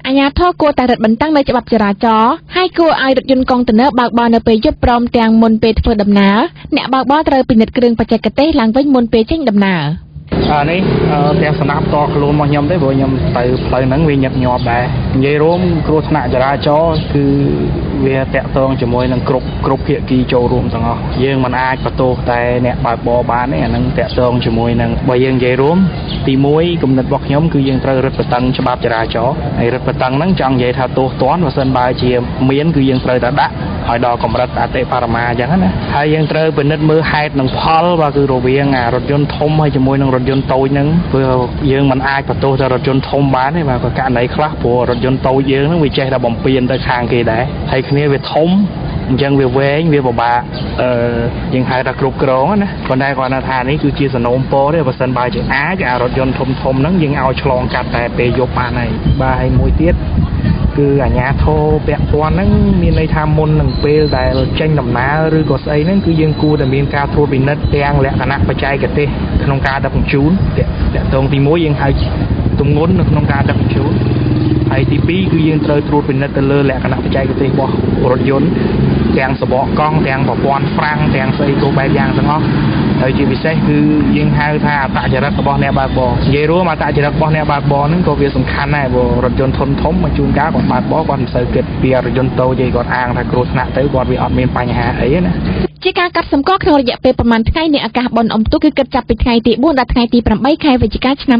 អាជ្ញាធរគួរតែរឹតបន្តឹងនៅច្បាប់ចរាចរណ៍ហើយគួរឲ្យរថយន្តកុងតឺន័របើកបរនៅពេលយប់ព្រមទាំងមុនពេលធ្វើដំណើរអ្នកបើកបរត្រូវពិនិត្យគ្រឿងបច្ចេកទេសឡើងវិញមុនពេលចេញដំណើរនេះទាំងសំណាក់តខ្លួនរបស់ខ្ញុំទេព្រោះខ្ញុំទៅផ្លូវហ្នឹងវាញឹកញាប់ដែរនិយាយរួមគ្រោះថ្នាក់ចរាចរណ៍គឺវាតាក់ទងជាមួយនឹងគ្រប់ភាគីចូលរួមទាំងអស់យើងមិនអាចបន្ទោសតែអ្នកបើកបរបានទេអាហ្នឹងតាក់ទងជាមួយនឹងបើយើងនិយាយរួមទី1គំនិតរបស់ខ្ញុំគឺយើងត្រូវរឹតបន្តឹងច្បាប់ចរាចរណ៍ហើយរឹតបន្តឹងហ្នឹងចង់និយាយថាទោសទណ្ឌបើសិនបើជាមានគឺយើងត្រូវតែដាក់ឲ្យដល់កម្រិតអតិបរមាអញ្ចឹងណាហើយយើងត្រូវពិនិត្យមើលហេតុនិងផលបើគឺរវាងរថយន្តធំហើយជាមួយនឹងរថយន្តតូចហ្នឹងព្រោះយើងមិនអាចបន្ទោសតែរថយន្តធំបានទេបាទក៏ករណីខ្លះព្រោះរថយន្តតូចយើងហ្នឹងវាចេះតែបំពេញទៅខាងគេដែរហើយគ្នាវាធំអញ្ចឹងវាវែងវាពិបាកយើងហៅថាគ្រប់គ្រងណាប៉ុន្តែគាត់ថានេះគឺជាសំណូមពរទេបើសិនបើជាអាចរថយន្តធំហ្នឹងយើងឲ្យឆ្លងកាត់តែពេលយប់បានហើយបាទហើយមួយទៀតគឺអាជ្ញាធរពាក់ព័ន្ធហ្នឹងមានន័យថាមុននឹងពេលដែលចេញដំណើរឬក៏ស្អីហ្នឹងគឺយើងគួរតែមានការត្រួតពិនិត្យទាំងលក្ខណៈបច្ចេកទេសក្នុងការដឹកជញ្ជូនតាក់ទងទី1យើងហៅទម្ងន់នៅក្នុងការដឹកជញ្ជូនហើយទី2គឺយើងត្រូវត្រួតពិនិត្យទៅលើលក្ខណៈបច្ចេកទេសរបស់រថយន្តទាំងសបកកង់ទាំងប្រព័ន្ធហ្វ្រាំងទាំងស្អីគ្រប់បែបយ៉ាងទាំងអស់ហើយជាពិសេសគឺយើងហៅថាអត្តចរិតរបស់អ្នកបើកបរនិយាយរួមអត្តចរិតរបស់អ្នកបើកបរហ្នឹងក៏វាសំខាន់ដែរព្រោះរថយន្តធំមកជួនកាលគាត់បើកបរគាត់មិនសូវគិតពីរថយន្តតូចទេគាត់អាងថាគ្រោះថ្នាក់ទៅគាត់វាអត់មានបញ្ហាអីណាជាការកាត់សម្គាល់ក្នុងរយៈពេលប្រមាណថ្ងៃនៃឱកាសបុណ្យអុំទូកគឺគិតចាប់ពីថ្ងៃទី4ដល់ថ្ងៃទី8ខែវិច្ឆិកាឆ្នាំ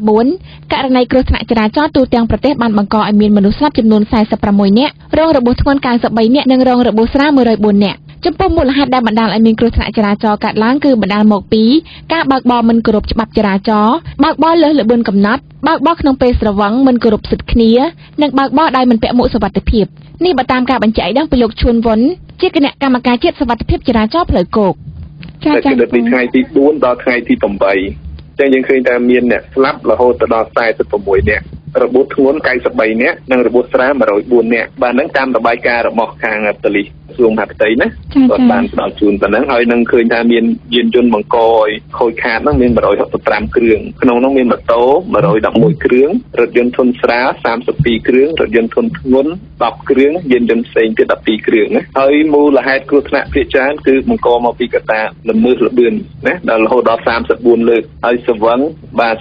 2014ករណីគ្រោះថ្នាក់ចរាចរណ៍ទូទាំងប្រទេសបានបង្កឲ្យមានមនុស្សស្លាប់ចំនួន46នាក់រងរបួសធ្ងន់93នាក់និងរងរបួសស្រាល104នាក់ចំពោះមូលហេតុដែលបណ្ដាលឲ្យមានគ្រោះថ្នាក់ចរាចរណ៍កើតឡើងគឺបណ្ដាលមកពីការបើកបរមិនគោរពច្បាប់ចរាចរណ៍បើកបរលើសល្បឿនកំណត់បើកបរក្នុងពេលស្រវឹងមិនគោរពសិទ្ធិគ្នានិងបើកបរដោយមិនពាក់មួកសុវត្ថិភាពនេះបើតាមការបញ្ជាក់ដឹងពីលោកឈួនវុនជាគណៈកម្មការជាតិសុវត្ថិភាពចរាចរណ៍ផ្លូវគោកចា៎ពីថ្ងៃទី4ដល់ថ្ងៃទី8ចឹងយើងឃើញថាមានអ្នកស្លាប់រហូតដល់46នាក់របួសធ្ងន់93នាក់និងរបួសស្រាល104នាក់បាទហ្នឹងតាមរបាយការណ៍របស់ខាងប៉ូលីសក្រសួងមហាផ្ទៃណាគាត់បានផ្ដល់ជូនប៉ុណ្ណឹងហើយនឹងឃើញថាមានយានយន្តបង្កឲ្យខូចខាតហ្នឹងមាន165គ្រឿងក្នុងនោះមានម៉ូតូ111គ្រឿងរថយន្តធុនស្រាល32គ្រឿងរថយន្តធុនធ្ងន់10គ្រឿងយានយន្តផ្សេងទៀត12គ្រឿងណាហើយមូលហេតុគ្រោះថ្នាក់ភាគច្រើនគឺបង្កមកពីកត្តាល្មើសល្បឿនណាដល់រហូតដល់34លើកហើយស្វឹង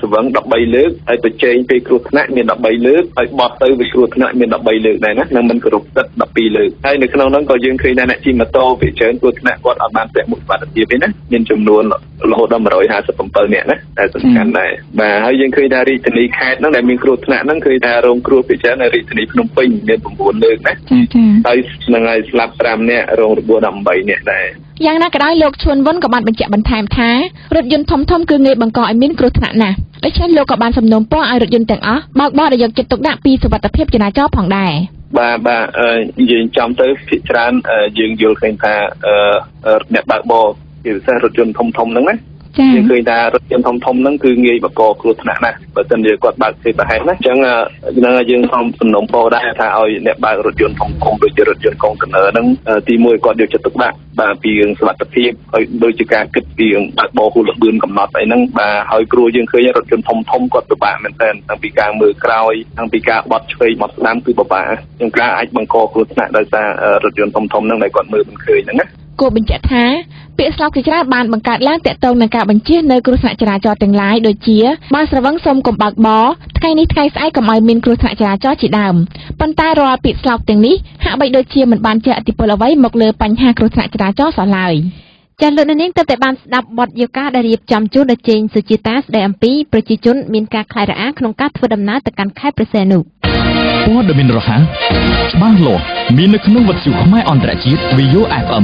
13លើកហើយប្រជែងពេលគ្រោះថ្នាក់មាន13លើកហើយបោះទៅវាគ្រោះថ្នាក់មាន13លើកដែរណានឹងមិនគោរពសិទ្ធិ12លើកហើយនៅក្នុងនោះក៏យើងឃើញថាអ្នកជិះម៉ូតូភាគច្រើនគ្រោះថ្នាក់គាត់អត់បានពាក់មួកសុវត្ថិភាពទេណាមានចំនួនរហូតដល់157នាក់ណាតែសំខាន់ដែរបាទហើយយើងឃើញថារាជធានីខេត្តហ្នឹងដែលមានគ្រោះថ្នាក់ហ្នឹងឃើញថារងគ្រោះភាគច្រើននៅរាជធានីភ្នំពេញមាន9លើកណាហើយនឹងហើយស្លាប់5នាក់រងរបួស18នាក់ដែរយ៉ាងណាក៏ដោយលោកឈួនវុនក៏បានបញ្ជាក់បន្ថែមថារថយន្តធំគឺងាយបង្កឲ្យមានគ្រោះថ្នាក់ណាស់ដូច្នេះលោកក៏បានសំណូមពរឲ្យរថយន្តទាំងអស់បើកបរដោយយកចិត្តទុកដាក់ពីសុវត្ថិភាពចរាចរណ៍ផងដែរបាទយើងចំទៅភាគច្រើនយើងយល់ឃើញថាអ្នកបើកបរជាពិសេសរថយន្តធំហ្នឹងណាយើងឃើញថារថយន្តធំហ្នឹងគឺងាយបង្កគ្រោះថ្នាក់ណាស់បើមិនជាគាត់បើកសេប្រហែលណាអញ្ចឹងនឹងយើងសូមសំណូមពរដែរថាឲ្យអ្នកបើករថយន្តធំដូចជារថយន្តកុងតឺន័រហ្នឹងទី1គាត់យកចិត្តទុកដាក់បាទពីរឿងសុវត្ថិភាពហើយដូចជាការគិតពីរឿងបើកបរហួសល្បឿនកំណត់អីហ្នឹងបាទហើយគ្រូយើងឃើញរថយន្តធំគាត់ពិបាកមែនទែនតាំងពីការមើលក្រោយតាំងពីការបត់ឆ្វេងបត់ស្ដាំគឺពិបាកយើងការអាចបង្កគ្រោះថ្នាក់ដោយសាររថយន្តធំហ្នឹងដែលគាត់មើលមិនឃើញហ្នឹងណាគួរបញ្ជាក់ថាពាក្យស្លោកជាច្រើនបានបង្កើតឡើងទាក់ទងនឹងការបញ្ជានៅគ្រោះថ្នាក់ចរាចរណ៍ទាំងឡាយដូចជាបើស្រវឹងសូមកុំបើកបរថ្ងៃនេះថ្ងៃស្អែកកុំឲ្យមានគ្រោះថ្នាក់ចរាចរណ៍ជាដើមប៉ុន្តែរាល់ពាក្យស្លោកទាំងនេះហាក់បីដូចជាមិនបានជះឥទ្ធិពលអ្វីមកលើបញ្ហាគ្រោះថ្នាក់ចរាចរណ៍សោះឡើយចាលោកនាងទើបតែបានស្ដាប់បទយកាដែលរៀបចំជូនដោយជេងសុជាតាស្ដីអំពីប្រជាជនមានការខ្លាចរអាក្នុងការធ្វើដំណើរទៅកាន់ខេត្តព្រះសីហនុព័ត៌មានរហ័សច្បាស់លាស់មាននៅក្នុងវិទ្យុខ្មែរអន្តរជាតិ VO FM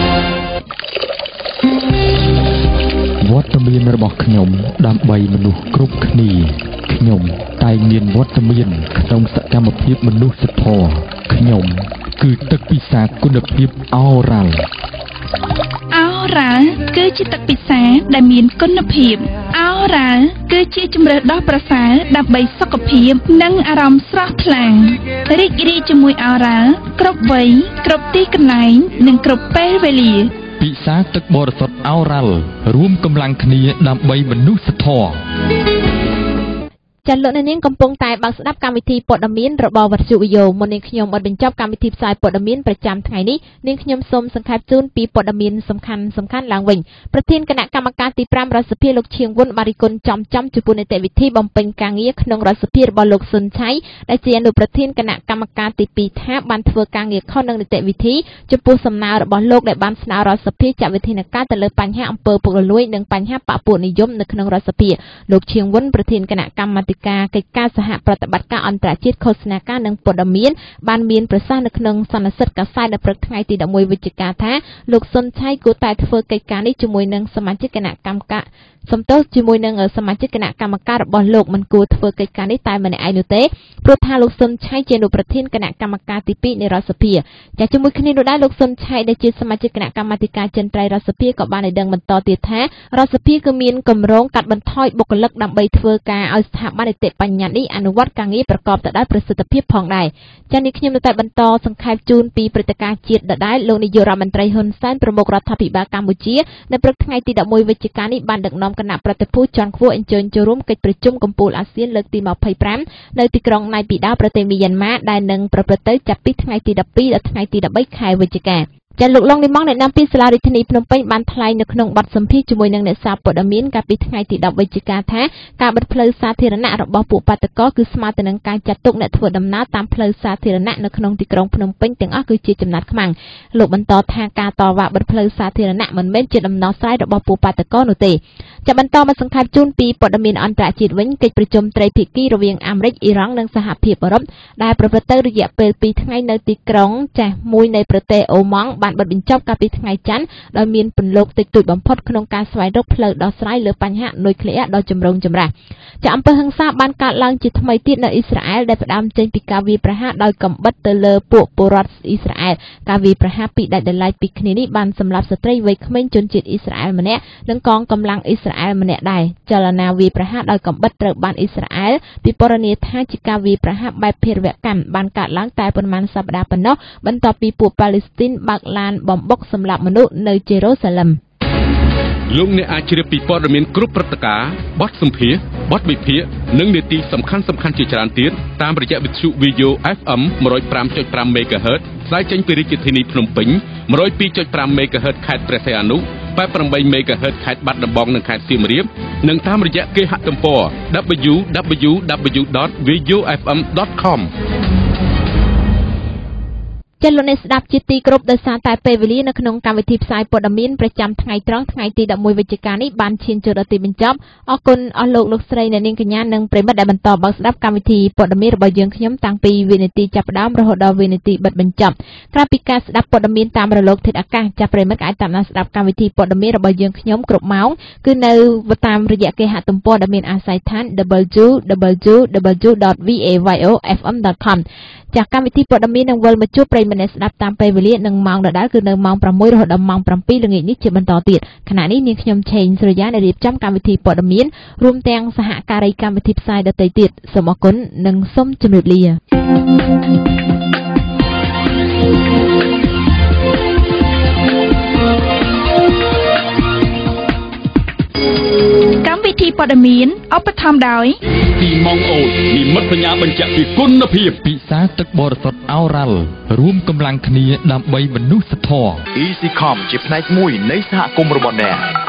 វត្តមានរបស់ខ្ញុំដើម្បីមនុស្សគ្រប់គ្នាខ្ញុំតែងមានវត្តមានក្នុងសកម្មភាពមនុស្សធម៌ខ្ញុំគឺទឹកពិសាគុណភាពអូរ៉ាល់អូរ៉ាល់គឺជាទឹកពិសាដែលមានគុណភាពអូរ៉ាល់គឺជាជម្រើសដ៏ប្រសើរដើម្បីសុខភាពនិងអារម្មណ៍ស្រស់ថ្លារីករាយជាមួយអូរ៉ាល់គ្រប់វ័យគ្រប់ទីកន្លែងនិងគ្រប់ពេលវេលាពិសាទឹកបរិសុទ្ធអូរ៉ាល់រួមកម្លាំងគ្នាដើម្បីមនុស្សធម៌ចាលោកនាងកំពុងតែបើកស្ដាប់កម្មវិធីព័ត៌មានរបស់វិទ្យុវិយោមុននេះខ្ញុំអត់បញ្ចប់កម្មវិធីផ្សាយព័ត៌មានប្រចាំថ្ងៃនេះនាងខ្ញុំសូមសង្ខេបជូនពីព័ត៌មានសំខាន់ឡើងវិញប្រធានគណៈកម្មការទី5រដ្ឋសភាលោកឈៀងវុនបានរិះគន់ចំចំពីនីតិវិធីបំពេញការងារក្នុងរដ្ឋសភារបស់លោកស៊ុនឆៃដែលជាអនុប្រធានគណៈកម្មការទី2ថាបានធ្វើការងារខុសនឹងនីតិវិធីចំពោះសំណើរបស់លោកដែលបានស្នើរដ្ឋសភាចាត់វិធានការទៅលើបញ្ហាអំពើពុករលួយនិងបញ្ហាបពុនិយមនៅក្នុងរដ្ឋសភាលោកឈៀងវុនប្រធានគណៈកម្មាធិការកិច្ចការសហប្រតិបត្តិការអន្តរជាតិឃោសនាការនិងព័ត៌មានបានមានប្រសាសន៍នៅក្នុងសន្និសីទកាសែតនៅព្រឹកថ្ងៃទី11វិច្ឆិកាថាលោកស៊ុនឆៃគួរតែធ្វើកិច្ចការនេះជាមួយនឹងសមាជិកគណៈកម្មការជាមួយនឹងសមាជិកគណៈកម្មការរបស់លោកមិនគួរធ្វើកិច្ចការនេះតែម្នាក់ឯងនោះទេព្រោះថាលោកស៊ុនឆៃជាអនុប្រធានគណៈកម្មការទី2នៃរដ្ឋសភាចាជាមួយគ្នានោះដែរលោកស៊ុនឆៃដែលជាសមាជិកគណៈកម្មាធិការចិនត្រៃរដ្ឋសភាក៏បានឲ្យដឹងបន្តទៀតថារដ្ឋសភាគឺមានគម្រោងកាត់បន្ថយបុគ្គលិកដើម្បីធ្វើការឲ្យស្ថាប័ននីតិបញ្ញត្តិនេះអនុវត្តការងារប្រកបទៅដោយប្រសិទ្ធភាពផងដែរចានេះខ្ញុំនៅតែបន្តសង្ខេបជូនពីព្រឹត្តិការណ៍ជាតិដដែលលោកនាយករដ្ឋមន្ត្រីហ៊ុនសែនប្រមុខរដ្ឋាភិបាលកម្ពុជានៅព្រឹកថ្ងៃទី11វិច្ឆិកានេះបានដឹកនាំគណៈប្រតិភូជាន់ខ្ពស់អញ្ជើញចូលរួមកិច្ចប្រជុំកំពូលអាស៊ានលើកទី25នៅទីក្រុងណៃពីដាប្រទេសមីយ៉ាន់ម៉ាដែលនឹងប្រព្រឹត្តទៅចាប់ពីថ្ងៃទី12ដល់ថ្ងៃទី13ខែវិច្ឆិកាចាលោកឡុងនីម៉ងអ្នកនាំពាក្យសាលារដ្ឋាភិបាលភ្នំពេញបានថ្លែងនៅក្នុងបទសម្ភាសន៍ជាមួយនឹងអ្នកសារព័ត៌មានកាលពីថ្ងៃទី10វិច្ឆិកាថាការបិទផ្លូវសាធារណៈរបស់ពួកបាតកោគឺស្មើទៅនឹងការចាត់ទុកអ្នកធ្វើដំណើរតាមផ្លូវសាធារណៈនៅក្នុងទីក្រុងភ្នំពេញទាំងអស់គឺជាចំណាត់ខ្មាំងលោកបន្តថាការតវ៉ាបិទផ្លូវសាធារណៈមិនមែនជាដំណោះស្រាយរបស់ពួកបាតកោនោះទេចាបន្តមកសង្ខេបជូនពីព័ត៌មានអន្តរជាតិវិញកិច្ចប្រជុំត្រីភាគីរវាងអាមេរិកអ៊ីរ៉ង់និងសហភាពអឺរ៉ុបដែលប្រព្រឹត្តទៅរយៈពេល2ថ្ងៃនៅទីក្រុងចាស់មួយនៃប្រទេសអូម៉ង់បានបិទបញ្ចប់កាលពីថ្ងៃច័ន្ទដោយមានពន្លកតិចតួចបំផុតក្នុងការស្វែងរកផ្លូវដោះស្រាយលើបញ្ហានុយក្លេអ៊ែរដ៏ចម្រូងចម្រាសចាអំពើហិង្សាបានកើតឡើងជាថ្មីទៀតនៅអ៊ីស្រាអែលដែលផ្ដើមចេញពីការវាយប្រហារដោយកំបិតទៅលើពួកពលរដ្ឋអ៊ីស្រាអែលការវាយប្រហារពីដាច់ដោយឡែកពីគ្នានេះបានសម្លាប់ស្ត្រីវ័យក្មេងជនជាតិអ៊ីស្រាអែលម្នាក់និងកងកម្លាំងអ៊ីស្រាអែលម្នាក់ដែរចលនាវាយប្រហារដោយកំបិតត្រូវបានអ៊ីស្រាអែលពិពណ៌នាថាជាការវាយប្រហារបែបភេរវកម្មបានកើតឡើងតែប៉ុន្មានសប្តាហ៍ប៉ុណ្ណោះបន្ទាប់ពីពួកប៉ាឡេស្ទីនបើកឡានបំបុកសម្លាប់មនុស្សនៅយេរូសាឡឹមលោកអ្នកអាចជ្រាបពីព័ត៌មានគ្រប់ព្រឹត្តិការណ៍បទសម្ភាសន៍បទវិភាគនិងនីតិសំខាន់ជាច្រើនទៀតតាមរយៈវិទ្យុ VO FM 105.5 MHz ផ្សាយចេញពីរាជធានីភ្នំពេញ 102.5 MHz ខេត្តព្រះសីហនុ 88 MHz ខេត្តបាត់ដំបងនិងខេត្តសៀមរាបនិងតាមរយៈគេហទំព័រ www.vojofm.com ចាលោកអ្នកស្ដាប់ជាទីគោរពដោយសារតែពេលវេលានៅក្នុងកម្មវិធីផ្សាយព័ត៌មានប្រចាំថ្ងៃត្រង់ថ្ងៃទី11វិច្ឆិកានេះបានឈានចូលដល់ទីបញ្ចប់អរគុណអស់លោកស្រីអ្នកនាងកញ្ញានិងប្រិមិត្តដែលបន្តបើកស្ដាប់កម្មវិធីព័ត៌មានរបស់យើងខ្ញុំតាំងពីវិនាទីចាប់ផ្ដើមរហូតដល់វិនាទីបិទបញ្ចប់ក្រៅពីការស្ដាប់ព័ត៌មានតាមរលកធាតុអាកាសចាប់ប្រិមិត្តអាចតាមដានស្ដាប់កម្មវិធីព័ត៌មានរបស់យើងខ្ញុំគ្រប់ម៉ោងគឺនៅតាមរយៈគេហទំព័រដែលមានអាស័យដ្ឋាន www.vayofm.com ចាកម្មវិធីព័ត៌មាននឹងវិលមកជួបប្រិយមិត្តអ្នកស្ដាប់តាមពេលវេលានិងម៉ោងដដែលគឺនៅម៉ោង 6 រហូតដល់ម៉ោង 7 ល្ងាចនេះជាបន្តទៀតខណៈនេះនាងខ្ញុំឆេងសុរិយាដែលរៀបចំកម្មវិធីព័ត៌មានរួមទាំងសហការីកម្មវិធីផ្សាយដទៃទៀតសូមអរគុណនិងសូមជម្រាបលាកម្មវិធីព័ត៌មានឧបត្ថម្ភដោយពីម៉ងអូតនិមិត្តសញ្ញាបញ្ជាក់ពីគុណភាពពិសាទឹកបរិសុទ្ធអូរ៉ាល់រួមកម្លាំងគ្នាដើម្បីមនុស្សធម៌ EasyCom ជាផ្នែកមួយនៃសហគមន៍របស់អ្នក